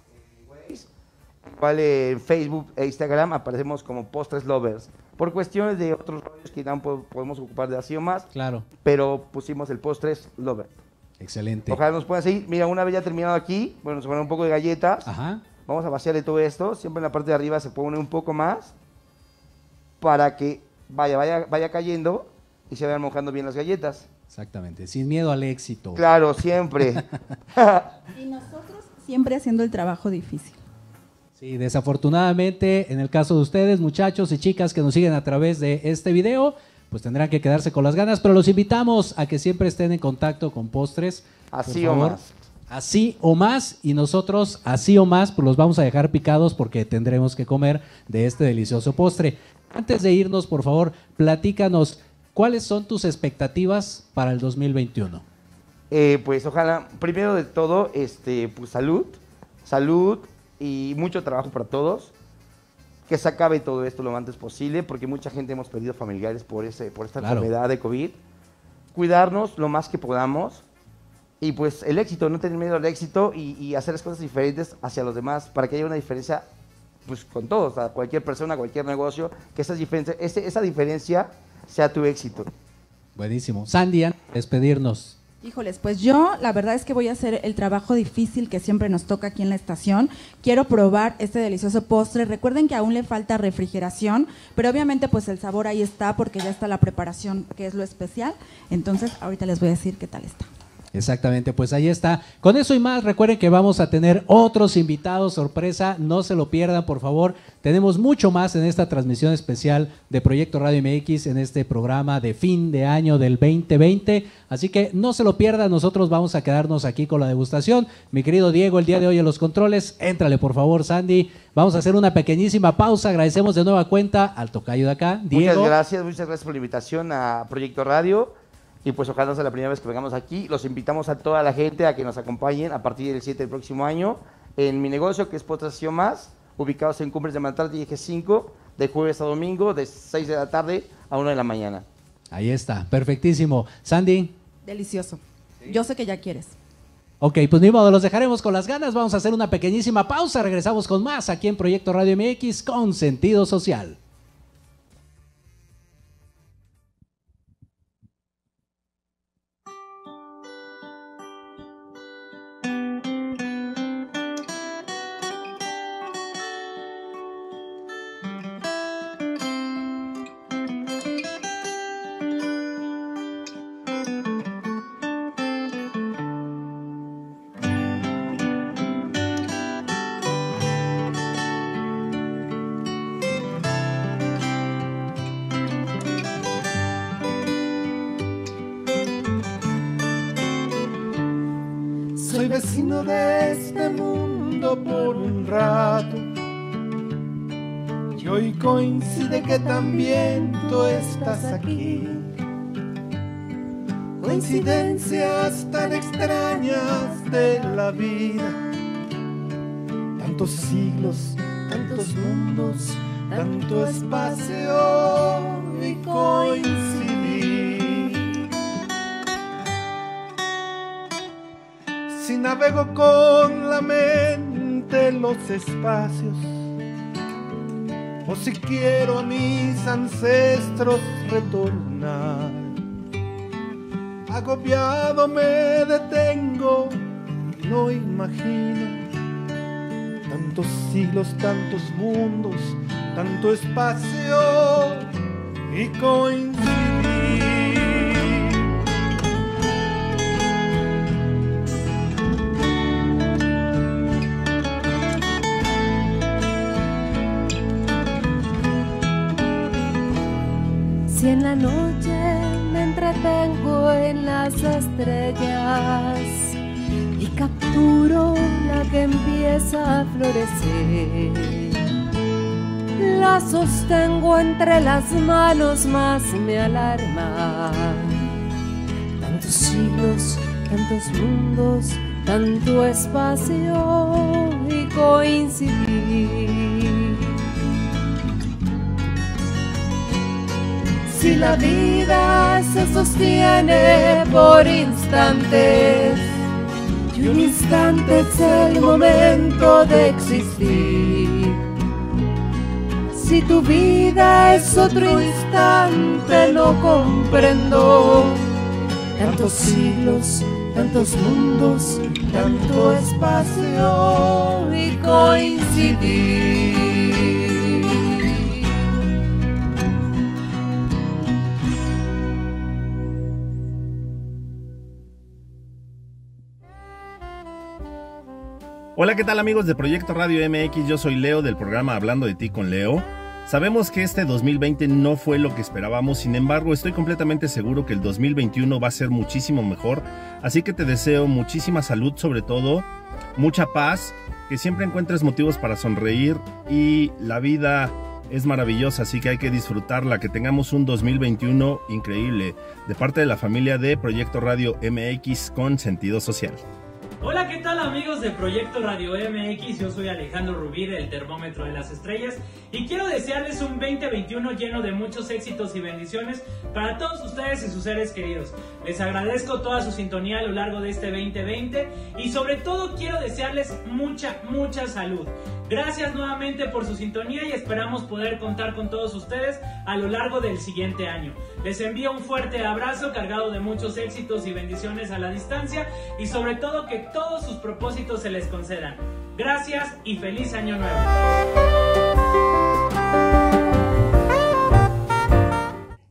Speaker 13: igual en Facebook e Instagram aparecemos como Postres Lovers. Por cuestiones de otros rollos que no podemos ocupar de Así o Más,
Speaker 5: claro.
Speaker 13: Pero pusimos el Postres Lovers.
Speaker 5: Excelente.
Speaker 13: Ojalá nos puedan seguir. Mira, una vez ya terminado aquí, bueno, nos ponen un poco de galletas.
Speaker 5: Ajá.
Speaker 13: Vamos a vaciarle todo esto. Siempre en la parte de arriba se pone un poco más para que vaya, vaya, vaya cayendo y se vayan mojando bien las galletas.
Speaker 5: Exactamente. Sin miedo al éxito.
Speaker 13: Claro, siempre.
Speaker 6: Y nosotros siempre haciendo el trabajo difícil.
Speaker 5: Sí, desafortunadamente, en el caso de ustedes, muchachos y chicas que nos siguen a través de este video, pues tendrán que quedarse con las ganas, pero los invitamos a que siempre estén en contacto con Postres.
Speaker 13: Así o Más.
Speaker 5: Así o Más, y nosotros así o más, pues los vamos a dejar picados porque tendremos que comer de este delicioso postre. Antes de irnos, por favor, platícanos, ¿cuáles son tus expectativas para el dos mil veintiuno?
Speaker 13: Eh, pues ojalá, primero de todo, este, pues salud, salud y mucho trabajo para todos. Que se acabe todo esto lo antes posible, porque mucha gente hemos perdido familiares por, ese, por esta claro. enfermedad de COVID. Cuidarnos lo más que podamos y pues el éxito, no tener miedo al éxito y, y hacer las cosas diferentes hacia los demás para que haya una diferencia pues con todos, a cualquier persona, cualquier negocio, que esa diferencia, ese, esa diferencia sea tu éxito.
Speaker 5: Buenísimo. Sandy, despedirnos.
Speaker 6: Híjoles, pues yo la verdad es que voy a hacer el trabajo difícil que siempre nos toca aquí en la estación. Quiero probar este delicioso postre. Recuerden que aún le falta refrigeración, pero obviamente pues el sabor ahí está porque ya está la preparación, que es lo especial. Entonces ahorita les voy a decir qué tal está.
Speaker 5: Exactamente, pues ahí está. Con eso y más, recuerden que vamos a tener otros invitados sorpresa, no se lo pierdan, por favor. Tenemos mucho más en esta transmisión especial de Proyecto Radio M X, en este programa de fin de año del veinte veinte. Así que no se lo pierdan, nosotros vamos a quedarnos aquí con la degustación. Mi querido Diego, el día de hoy en los controles, éntrale por favor, Sandy. Vamos a hacer una pequeñísima pausa, agradecemos de nueva cuenta al tocayo de acá, Diego.
Speaker 13: Muchas gracias, muchas gracias por la invitación a Proyecto Radio. Y pues ojalá no sea la primera vez que vengamos aquí. Los invitamos a toda la gente a que nos acompañen a partir del siete del próximo año en mi negocio, que es Potasio Más, ubicados en Cumbres de Maltrata y Eje cinco, de jueves a domingo, de seis de la tarde a una de la mañana.
Speaker 5: Ahí está, perfectísimo. Sandy.
Speaker 6: Delicioso. Yo sé que ya quieres.
Speaker 5: Ok, pues ni modo, los dejaremos con las ganas. Vamos a hacer una pequeñísima pausa. Regresamos con más aquí en Proyecto Radio M X con sentido social.
Speaker 7: Soy vecino de este mundo por un rato y hoy coincide que también tú estás aquí. Coincidencias tan extrañas de la vida, tantos siglos, tantos mundos, tanto espacio y coincidir. Si navego con la mente los espacios, o si quiero a mis ancestros retornar, agobiado me detengo, no imagino tantos siglos, tantos mundos, tanto espacio y coincidir.
Speaker 4: Si en la noche me entretengo en las estrellas y capturo la que empieza a florecer, la sostengo entre las manos, más me alarma. Tantos siglos, tantos mundos, tanto espacio y coincidir. Si la vida se sostiene por instantes y un instante es el momento de existir, si tu vida es otro instante no comprendo tantos siglos, tantos mundos, tanto espacio y coincidir.
Speaker 14: Hola, ¿qué tal amigos de Proyecto Radio M X? Yo soy Leo del programa Hablando de Ti con Leo. Sabemos que este dos mil veinte no fue lo que esperábamos, sin embargo estoy completamente seguro que el dos mil veintiuno va a ser muchísimo mejor, así que te deseo muchísima salud, sobre todo, mucha paz, que siempre encuentres motivos para sonreír y la vida es maravillosa, así que hay que disfrutarla, que tengamos un dos mil veintiuno increíble, de parte de la familia de Proyecto Radio M X con sentido social.
Speaker 15: Hola, ¿qué tal amigos de Proyecto Radio M X? Yo soy Alejandro Rubí del Termómetro de las Estrellas y quiero desearles un veinte veintiuno lleno de muchos éxitos y bendiciones para todos ustedes y sus seres queridos. Les agradezco toda su sintonía a lo largo de este veinte veinte y sobre todo quiero desearles mucha, mucha salud. Gracias nuevamente por su sintonía y esperamos poder contar con todos ustedes a lo largo del siguiente año. Les envío un fuerte abrazo cargado de muchos éxitos y bendiciones a la distancia y sobre todo que todos sus propósitos se les concedan. Gracias y feliz año nuevo.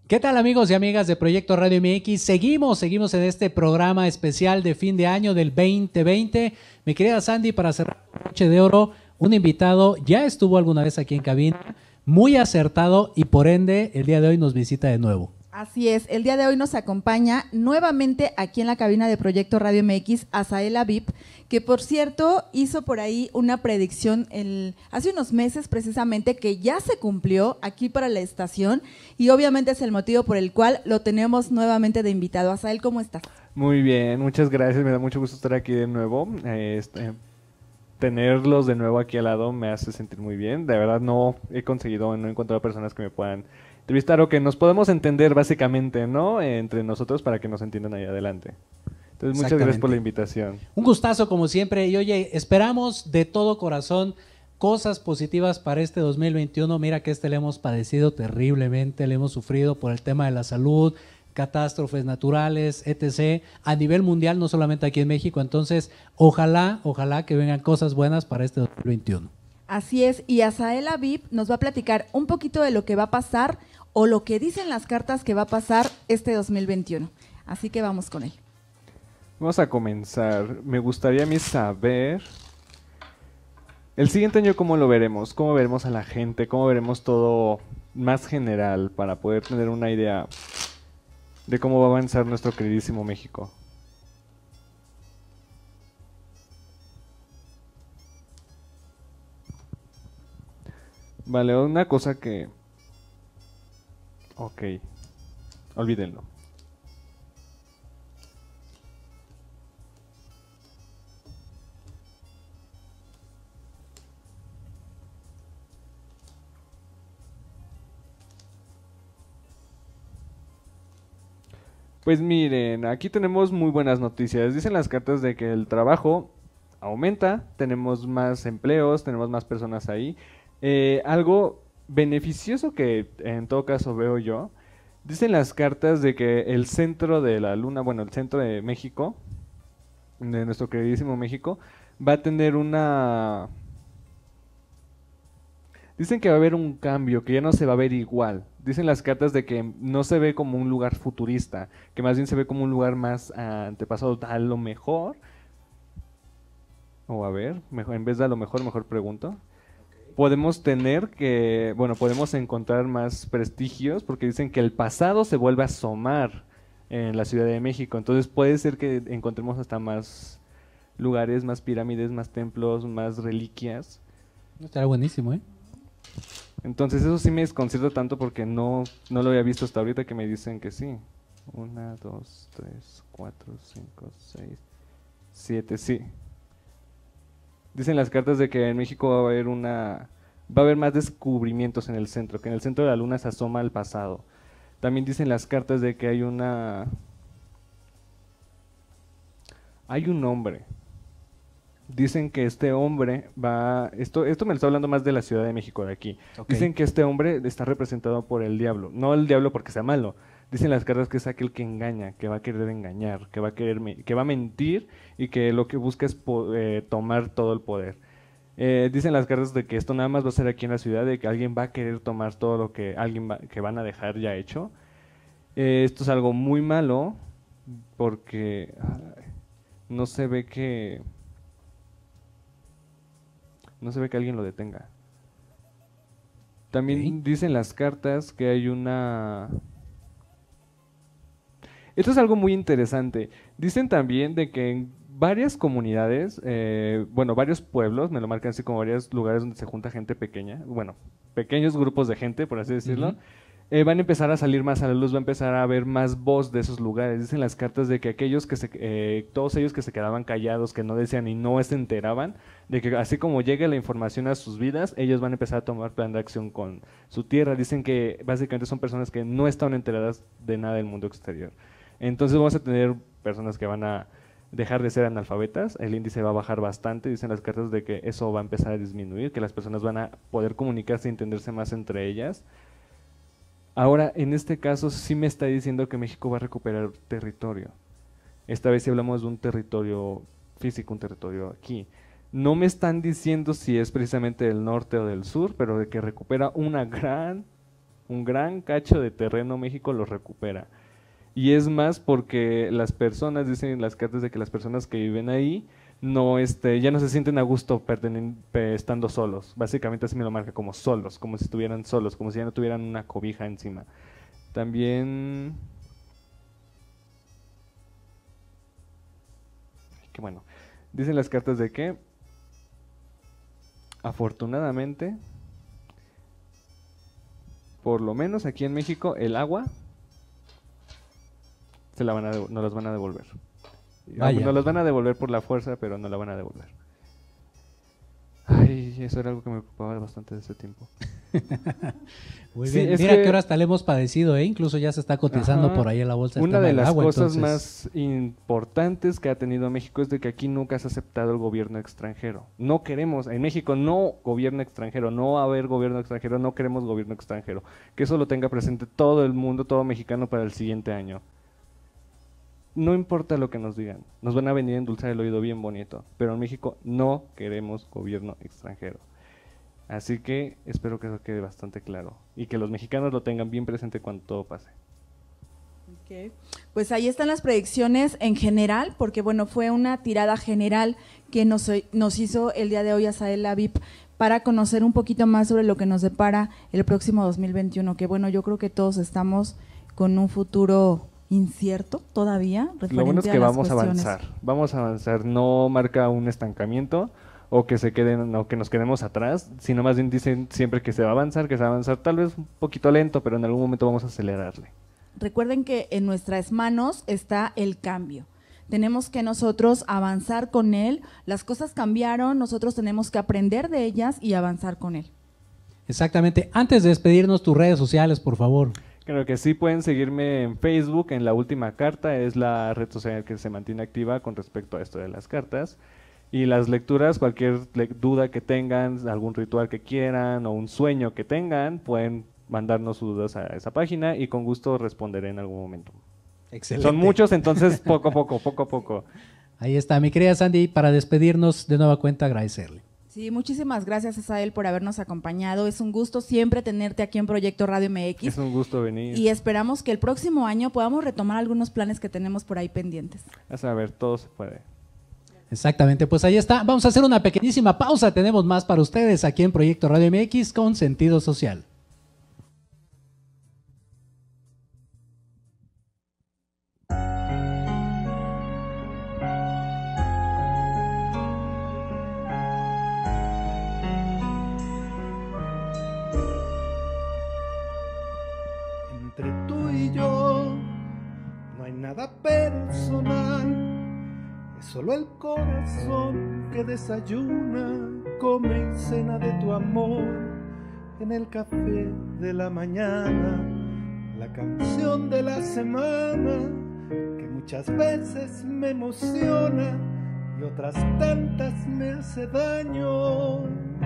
Speaker 5: ¿Qué tal amigos y amigas de Proyecto Radio M X? Seguimos, seguimos en este programa especial de fin de año del veinte veinte. Mi querida Sandy, para cerrar Noche de Oro, un invitado ya estuvo alguna vez aquí en cabina, muy acertado y por ende el día de hoy nos visita de nuevo.
Speaker 6: Así es, el día de hoy nos acompaña nuevamente aquí en la cabina de Proyecto Radio M X Azael Aviv, que por cierto hizo por ahí una predicción el, hace unos meses precisamente que ya se cumplió aquí para la estación y obviamente es el motivo por el cual lo tenemos nuevamente de invitado. Azael, ¿cómo estás?
Speaker 16: Muy bien, muchas gracias, me da mucho gusto estar aquí de nuevo. Eh, este, tenerlos de nuevo aquí al lado me hace sentir muy bien. De verdad no he conseguido, no he encontrado personas que me puedan entrevistar o que nos podemos entender básicamente, ¿no? Entre nosotros para que nos entiendan ahí adelante. Entonces, muchas gracias por la invitación.
Speaker 5: Un gustazo como siempre y oye, esperamos de todo corazón cosas positivas para este dos mil veintiuno. Mira que este le hemos padecido terriblemente, le hemos sufrido por el tema de la salud, catástrofes naturales, etcétera, a nivel mundial, no solamente aquí en México. Entonces, ojalá, ojalá que vengan cosas buenas para este dos mil veintiuno.
Speaker 6: Así es, y Azael Aviv nos va a platicar un poquito de lo que va a pasar o lo que dicen las cartas que va a pasar este dos mil veintiuno. Así que vamos con él.
Speaker 16: Vamos a comenzar. Me gustaría a mí saber el siguiente año cómo lo veremos, cómo veremos a la gente, cómo veremos todo más general para poder tener una idea de cómo va a avanzar nuestro queridísimo México. Vale, una cosa que... Ok, olvídenlo. Pues miren, aquí tenemos muy buenas noticias. Dicen las cartas de que el trabajo aumenta, tenemos más empleos, tenemos más personas ahí. Eh, algo beneficioso que en todo caso veo yo, dicen las cartas de que el centro de la luna, bueno, el centro de México, de nuestro queridísimo México, va a tener una... Dicen que va a haber un cambio, que ya no se va a ver igual. Dicen las cartas de que no se ve como un lugar futurista, que más bien se ve como un lugar más uh, antepasado. A lo mejor, o a ver, mejor, en vez de a lo mejor, mejor pregunto. Podemos tener que, bueno, podemos encontrar más prestigios, porque dicen que el pasado se vuelve a asomar en la Ciudad de México. Entonces puede ser que encontremos hasta más lugares, más pirámides, más templos, más reliquias.
Speaker 5: Estará buenísimo, ¿eh?
Speaker 16: Entonces eso sí me desconcierta tanto porque no, no lo había visto hasta ahorita que me dicen que sí. Una, dos, tres, cuatro, cinco, seis, siete, sí. Dicen las cartas de que en México va a haber una, va a haber más descubrimientos en el centro, que en el centro de la luna se asoma el pasado. También dicen las cartas de que hay una, hay un hombre. Dicen que este hombre va... Esto, esto me lo está hablando más de la Ciudad de México, de aquí. Okay. Dicen que este hombre está representado por el diablo. No el diablo porque sea malo. Dicen las cartas que es aquel que engaña, que va a querer engañar, que va a querer, que va a mentir y que lo que busca es eh, tomar todo el poder. Eh, dicen las cartas de que esto nada más va a ser aquí en la ciudad, de que alguien va a querer tomar todo lo que alguien va, que van a dejar ya hecho. Eh, esto es algo muy malo porque ay, no se ve que... No se ve que alguien lo detenga. También okay. Dicen las cartas que hay una... Esto es algo muy interesante. Dicen también de que en varias comunidades, eh, bueno, varios pueblos, me lo marcan así como varios lugares donde se junta gente pequeña, bueno, pequeños grupos de gente, por así decirlo, uh-huh. eh, van a empezar a salir más a la luz, va a empezar a haber más voz de esos lugares. Dicen las cartas de que aquellos que se, eh, todos ellos que se quedaban callados, que no decían y no se enteraban, de que así como llegue la información a sus vidas, ellos van a empezar a tomar plan de acción con su tierra. Dicen que básicamente son personas que no están enteradas de nada del mundo exterior. Entonces vamos a tener personas que van a dejar de ser analfabetas, el índice va a bajar bastante, dicen las cartas de que eso va a empezar a disminuir, que las personas van a poder comunicarse y entenderse más entre ellas. Ahora, en este caso sí me está diciendo que México va a recuperar territorio. Esta vez sí hablamos de un territorio físico, un territorio aquí. No me están diciendo si es precisamente del norte o del sur, pero de que recupera una gran un gran cacho de terreno México lo recupera. Y es más porque las personas, dicen las cartas de que las personas que viven ahí no este, ya no se sienten a gusto estando solos. Básicamente así me lo marca, como solos, como si estuvieran solos, como si ya no tuvieran una cobija encima. También... que bueno, dicen las cartas de que afortunadamente, por lo menos aquí en México, el agua se la van a no las van a devolver.
Speaker 5: Vaya.
Speaker 16: No las van a devolver por la fuerza, pero no la van a devolver. Ay, eso era algo que me ocupaba bastante de ese tiempo.
Speaker 5: Muy
Speaker 16: Sí,
Speaker 5: bien.
Speaker 16: es
Speaker 5: Mira
Speaker 16: que-
Speaker 5: que ahora hasta le hemos padecido, ¿eh? Incluso ya se está cotizando
Speaker 16: Ajá.
Speaker 5: por ahí en la bolsa. el
Speaker 16: Una
Speaker 5: tema
Speaker 16: de
Speaker 5: del
Speaker 16: las
Speaker 5: agua,
Speaker 16: cosas
Speaker 5: entonces-
Speaker 16: más importantes que ha tenido México es de que aquí nunca se ha aceptado el gobierno extranjero. No queremos, en México no gobierno extranjero, no va a haber gobierno extranjero, no queremos gobierno extranjero. Que eso lo tenga presente todo el mundo, todo mexicano para el siguiente año. No importa lo que nos digan, nos van a venir a endulzar el oído bien bonito, pero en México no queremos gobierno extranjero. Así que espero que eso quede bastante claro y que los mexicanos lo tengan bien presente cuando todo pase.
Speaker 6: Ok. Pues ahí están las predicciones en general, porque bueno, fue una tirada general que nos, nos hizo el día de hoy Azael Aviv para conocer un poquito más sobre lo que nos depara el próximo dos mil veintiuno, que bueno, yo creo que todos estamos con un futuro incierto todavía.
Speaker 16: Lo bueno es
Speaker 6: referente
Speaker 16: que
Speaker 6: a las
Speaker 16: vamos a
Speaker 6: cuestiones.
Speaker 16: avanzar, vamos a avanzar, no marca un estancamiento o que se queden o que nos quedemos atrás, sino más bien dicen siempre que se va a avanzar, que se va a avanzar tal vez un poquito lento, pero en algún momento vamos a acelerarle.
Speaker 6: Recuerden que en nuestras manos está el cambio. Tenemos que nosotros avanzar con él. Las cosas cambiaron, nosotros tenemos que aprender de ellas y avanzar con él.
Speaker 5: Exactamente. Antes de despedirnos, tus redes sociales, por favor.
Speaker 16: Creo que sí pueden seguirme en Facebook, en La Última Carta, es la red social que se mantiene activa con respecto a esto de las cartas. Y las lecturas, cualquier le- duda que tengan, algún ritual que quieran o un sueño que tengan, pueden mandarnos sus dudas a esa página y con gusto responderé en algún momento.
Speaker 5: Excelente.
Speaker 16: Son muchos, entonces poco a poco, poco a poco.
Speaker 5: Ahí está, mi querida Sandy, para despedirnos de nueva cuenta, agradecerle.
Speaker 6: Sí, muchísimas gracias Azael por habernos acompañado. Es un gusto siempre tenerte aquí en Proyecto Radio M X.
Speaker 16: Es un gusto venir.
Speaker 6: Y esperamos que el próximo año podamos retomar algunos planes que tenemos por ahí pendientes.
Speaker 16: A saber, todo se puede.
Speaker 5: Exactamente, pues ahí está. Vamos a hacer una pequeñísima pausa. Tenemos más para ustedes aquí en Proyecto Radio M X con sentido social.
Speaker 7: Entre tú y yo no hay nada personal, es solo el corazón que desayuna, come y cena de tu amor en el café de la mañana, la canción de la semana que muchas veces me emociona y otras tantas me hace daño.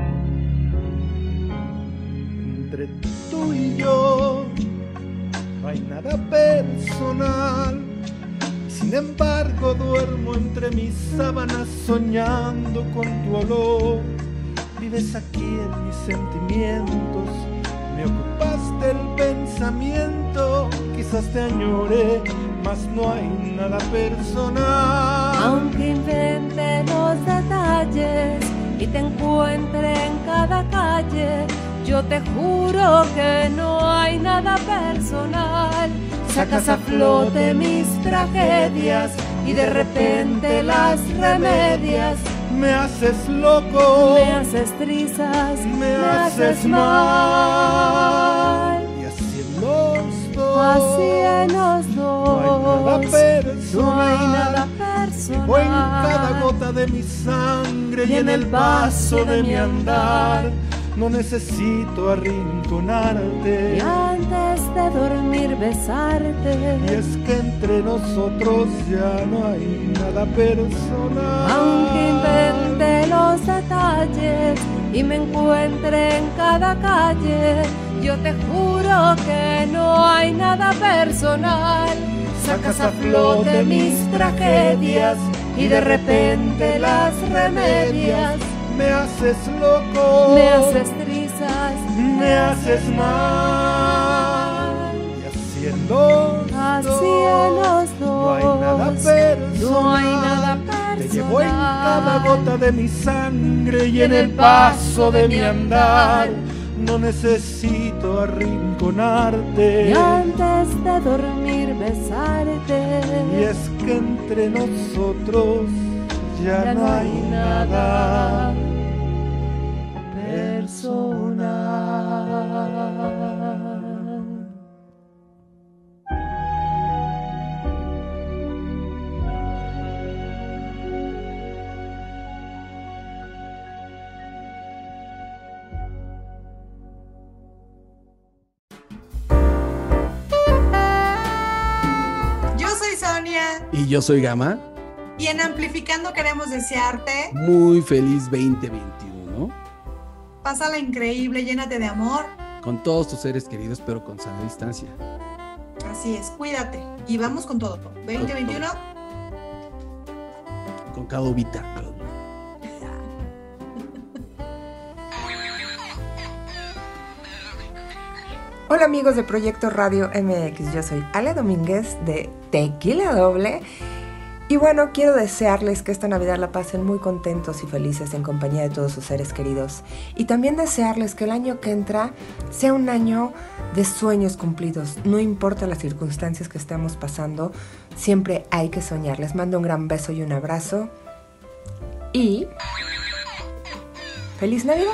Speaker 7: Entre tú y yo no hay nada personal, sin embargo duermo entre mis sábanas soñando con tu olor. Vives aquí en mis sentimientos, me ocupaste el pensamiento, quizás te añoré, mas no hay nada personal.
Speaker 4: Aunque invente los detalles y te encuentre en cada calle, yo te juro que no hay nada personal. Sacas a flote mis tragedias y de repente las remedias.
Speaker 7: Me haces loco,
Speaker 4: me haces trizas,
Speaker 7: me,
Speaker 4: me
Speaker 7: haces,
Speaker 4: haces
Speaker 7: mal.
Speaker 4: mal.
Speaker 7: Y así en los dos,
Speaker 4: Así en los dos,
Speaker 7: no hay nada personal.
Speaker 4: no hay nada personal.
Speaker 7: Llevo en cada gota de mi sangre y en el paso de mi andar. No necesito arrinconarte.
Speaker 4: Y antes de dormir besarte.
Speaker 7: Y es que entre nosotros ya no hay nada personal.
Speaker 4: Aunque invente los detalles y me encuentre en cada calle, yo te juro que no hay nada personal. Sacas a flote mis tragedias y de repente las remedias.
Speaker 7: Me haces loco,
Speaker 4: me haces trizas,
Speaker 7: me haces mal. y en los
Speaker 4: Así
Speaker 7: dos
Speaker 4: en los
Speaker 7: no hay
Speaker 4: dos,
Speaker 7: nada personal.
Speaker 4: no hay nada personal.
Speaker 7: Te llevo en cada gota de mi sangre y en el paso de mi andar. No necesito arrinconarte.
Speaker 4: Y antes de dormir besarte.
Speaker 7: Y es que entre nosotros ya, ya no hay nada personal.
Speaker 17: Yo soy Sonia.
Speaker 18: Y yo soy Gama.
Speaker 17: Y en Amplificando queremos desearte
Speaker 18: muy feliz veinte veintiuno.
Speaker 17: Pásala increíble, llénate de amor.
Speaker 18: Con todos tus seres queridos, pero con sana distancia.
Speaker 17: Así es, cuídate. Y vamos con todo. veinte veintiuno.
Speaker 18: Con cada uvita.
Speaker 19: Hola amigos de Proyecto Radio M X, yo soy Ale Domínguez de Tequila Doble. Y bueno, quiero desearles que esta Navidad la pasen muy contentos y felices en compañía de todos sus seres queridos. Y también desearles que el año que entra sea un año de sueños cumplidos. No importa las circunstancias que estemos pasando, siempre hay que soñar. Les mando un gran beso y un abrazo. Y... ¡Feliz Navidad!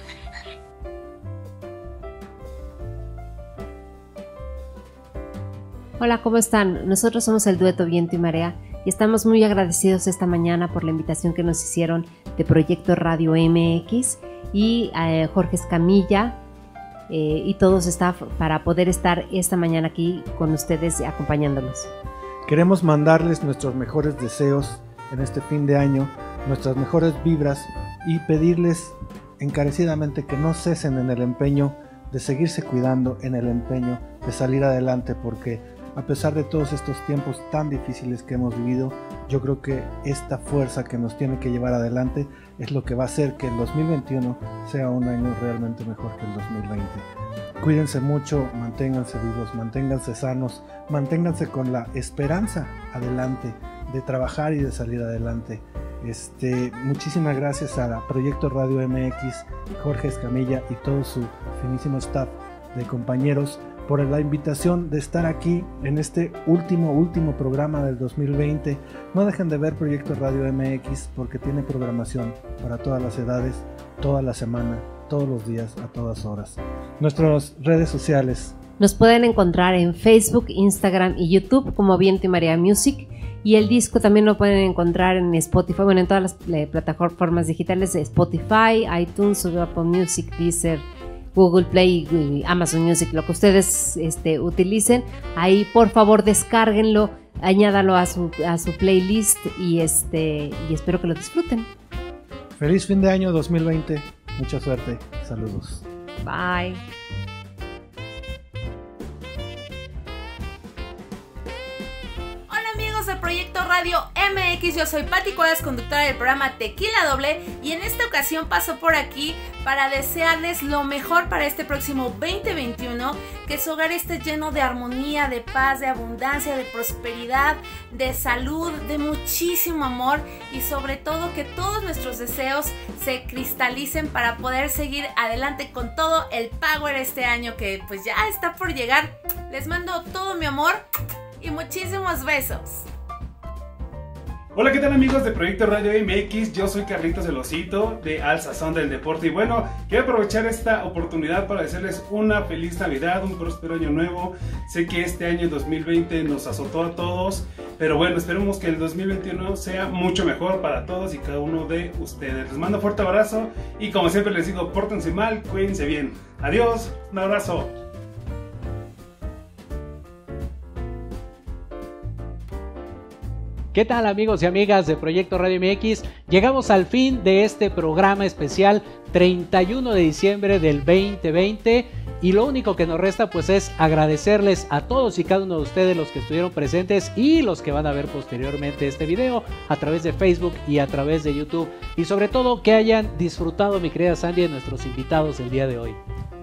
Speaker 4: Hola, ¿cómo están? Nosotros somos el dueto Viento y Marea y estamos muy agradecidos esta mañana por la invitación que nos hicieron de Proyecto Radio M X y eh, Jorge Escamilla eh, y todo su staff para poder estar esta mañana aquí con ustedes acompañándonos.
Speaker 7: Queremos mandarles nuestros mejores deseos en este fin de año, nuestras mejores vibras y pedirles encarecidamente que no cesen en el empeño de seguirse cuidando, en el empeño de salir adelante, porque a pesar de todos estos tiempos tan difíciles que hemos vivido, yo creo que esta fuerza que nos tiene que llevar adelante es lo que va a hacer que el dos mil veintiuno sea un año realmente mejor que el dos mil veinte. Cuídense mucho, manténganse vivos, manténganse sanos, manténganse con la esperanza adelante de trabajar y de salir adelante. Este, muchísimas gracias a Proyecto Radio M X, Jorge Escamilla y todo su finísimo staff de compañeros por la invitación de estar aquí en este último, último programa del dos mil veinte. No dejen de ver Proyecto Radio M X porque tiene programación para todas las edades, toda la semana, todos los días, a todas horas. Nuestras redes sociales.
Speaker 4: Nos pueden encontrar en Facebook, Instagram y YouTube como Viento y Marea Music. Y el disco también lo pueden encontrar en Spotify, bueno, en todas las eh, plataformas digitales de Spotify, iTunes, Apple Music, Deezer, Google Play, Amazon Music, lo que ustedes este, utilicen. Ahí por favor descárguenlo, añádanlo a su, a su playlist y, este, y espero que lo disfruten.
Speaker 7: Feliz fin de año dos mil veinte, mucha suerte, saludos.
Speaker 4: Bye.
Speaker 20: De Proyecto Radio M X, yo soy Pati Cuadras, conductora del programa Tequila Doble, y en esta ocasión paso por aquí para desearles lo mejor para este próximo veinte veintiuno, que su hogar esté lleno de armonía, de paz, de abundancia, de prosperidad, de salud, de muchísimo amor y sobre todo que todos nuestros deseos se cristalicen para poder seguir adelante con todo el power este año que pues ya está por llegar. Les mando todo mi amor y muchísimos besos.
Speaker 21: Hola, ¿qué tal amigos de Proyecto Radio M X? Yo soy Carlitos el Osito de Al Sazón del Deporte y bueno, quiero aprovechar esta oportunidad para desearles una feliz Navidad, un próspero año nuevo. Sé que este año dos mil veinte nos azotó a todos, pero bueno, esperemos que el dos mil veintiuno sea mucho mejor para todos y cada uno de ustedes. Les mando un fuerte abrazo y como siempre les digo, pórtense mal, cuídense bien. Adiós, un abrazo.
Speaker 5: ¿Qué tal amigos y amigas de Proyecto Radio M X? Llegamos al fin de este programa especial treinta y uno de diciembre del veinte veinte y lo único que nos resta pues es agradecerles a todos y cada uno de ustedes los que estuvieron presentes y los que van a ver posteriormente este video a través de Facebook y a través de YouTube y sobre todo que hayan disfrutado, mi querida Sandy, de nuestros invitados el día de hoy.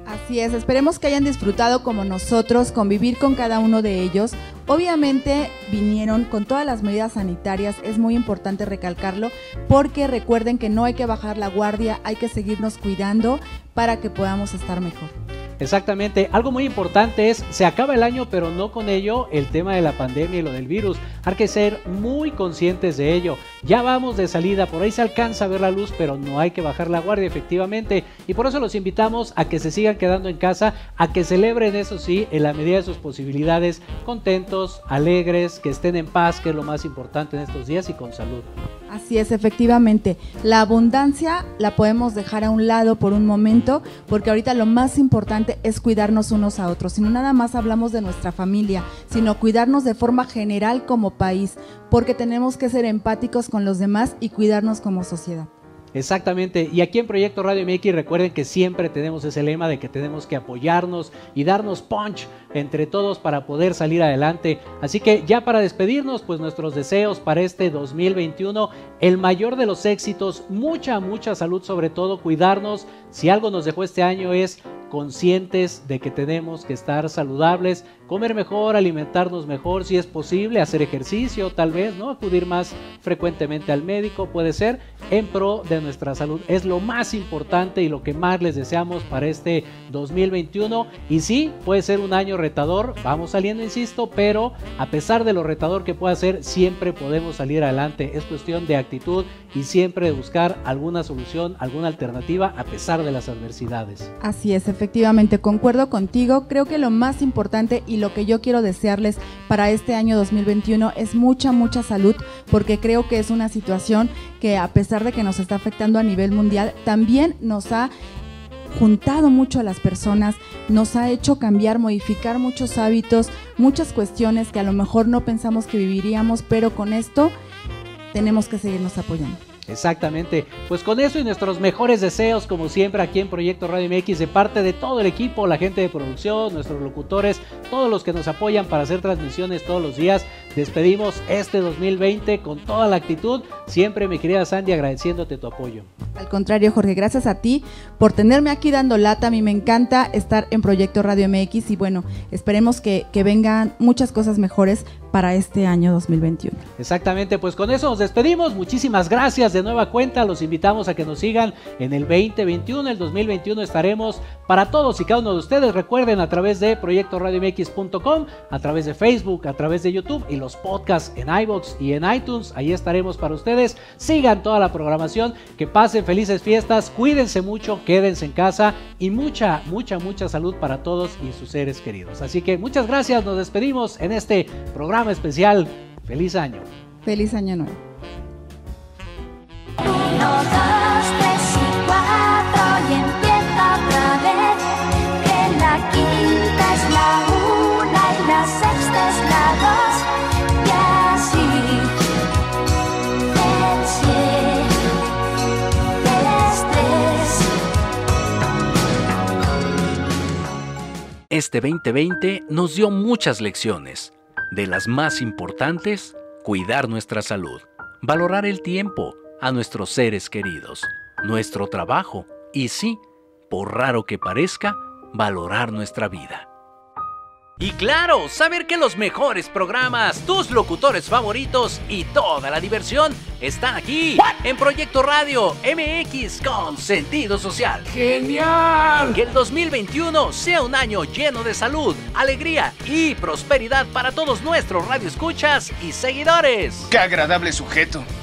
Speaker 6: Así es, esperemos que hayan disfrutado como nosotros convivir con cada uno de ellos. Obviamente vinieron con todas las medidas sanitarias, es muy importante recalcarlo, porque recuerden que no hay que bajar la guardia, hay que seguirnos cuidando para que podamos estar mejor.
Speaker 5: Exactamente, algo muy importante es, se acaba el año, pero no con ello el tema de la pandemia y lo del virus. Hay que ser muy conscientes de ello. Ya vamos de salida, por ahí se alcanza a ver la luz, pero no hay que bajar la guardia, efectivamente. Y por eso los invitamos a que se sigan quedando en casa, a que celebren, eso sí, en la medida de sus posibilidades, contentos, alegres, que estén en paz, que es lo más importante en estos días, y con salud.
Speaker 6: Así es, efectivamente. La abundancia la podemos dejar a un lado por un momento, porque ahorita lo más importante es cuidarnos unos a otros. Si no nada más hablamos de nuestra familia, sino cuidarnos de forma general como país, porque tenemos que ser empáticos con los demás y cuidarnos como sociedad.
Speaker 5: Exactamente, y aquí en Proyecto Radio M X recuerden que siempre tenemos ese lema de que tenemos que apoyarnos y darnos punch entre todos para poder salir adelante. Así que ya para despedirnos, pues nuestros deseos para este dos mil veintiuno, el mayor de los éxitos, mucha, mucha salud, sobre todo cuidarnos. Si algo nos dejó este año es conscientes de que tenemos que estar saludables, comer mejor, alimentarnos mejor si es posible, hacer ejercicio tal vez, ¿no? Acudir más frecuentemente al médico, puede ser, en pro de nuestra salud. Es lo más importante y lo que más les deseamos para este dos mil veintiuno. Y sí, puede ser un año retador, vamos saliendo, insisto, pero a pesar de lo retador que pueda ser, siempre podemos salir adelante. Es cuestión de actitud y siempre de buscar alguna solución, alguna alternativa a pesar de las adversidades.
Speaker 6: Así es, efectivamente, concuerdo contigo. Creo que lo más importante y lo que yo quiero desearles para este año dos mil veintiuno es mucha, mucha salud, porque creo que es una situación que, a pesar de que nos está afectando a nivel mundial, también nos ha juntado mucho a las personas, nos ha hecho cambiar, modificar muchos hábitos, muchas cuestiones que a lo mejor no pensamos que viviríamos, pero con esto tenemos que seguirnos apoyando.
Speaker 5: Exactamente, pues con eso y nuestros mejores deseos, como siempre aquí en Proyecto Radio M X, de parte de todo el equipo, la gente de producción, nuestros locutores, todos los que nos apoyan para hacer transmisiones todos los días, despedimos este dos mil veinte con toda la actitud. Siempre, mi querida Sandy, agradeciéndote tu apoyo.
Speaker 6: Al contrario, Jorge, gracias a ti por tenerme aquí dando lata. A mí me encanta estar en Proyecto Radio M X y bueno, esperemos que, que vengan muchas cosas mejores para este año dos mil veintiuno.
Speaker 5: Exactamente, pues con eso nos despedimos. Muchísimas gracias de nueva cuenta. Los invitamos a que nos sigan en el veinte veintiuno. El dos mil veintiuno estaremos para todos y cada uno de ustedes. Recuerden, a través de proyecto radio m x punto com, a través de Facebook, a través de YouTube y los podcasts en iVoox y en iTunes. Ahí estaremos para ustedes. Sigan toda la programación. Que pasen felices fiestas. Cuídense mucho, quédense en casa y mucha, mucha, mucha salud para todos y sus seres queridos. Así que muchas gracias. Nos despedimos en este programa especial. Feliz año.
Speaker 6: Feliz año nuevo.
Speaker 1: Uno, dos, tres y cuatro y empieza otra vez. Que la quinta es la una y la sexta es la dos. Y así el siete, el tres.
Speaker 22: Este veinte veinte nos dio muchas lecciones. De las más importantes, cuidar nuestra salud, valorar el tiempo, a nuestros seres queridos, nuestro trabajo y sí, por raro que parezca, valorar nuestra vida. Y claro, saber que los mejores programas, tus locutores favoritos y toda la diversión están aquí en Proyecto Radio M X con sentido social. ¡Genial! Que el dos mil veintiuno sea un año lleno de salud, alegría y prosperidad para todos nuestros radioescuchas y seguidores.
Speaker 23: ¡Qué agradable sujeto!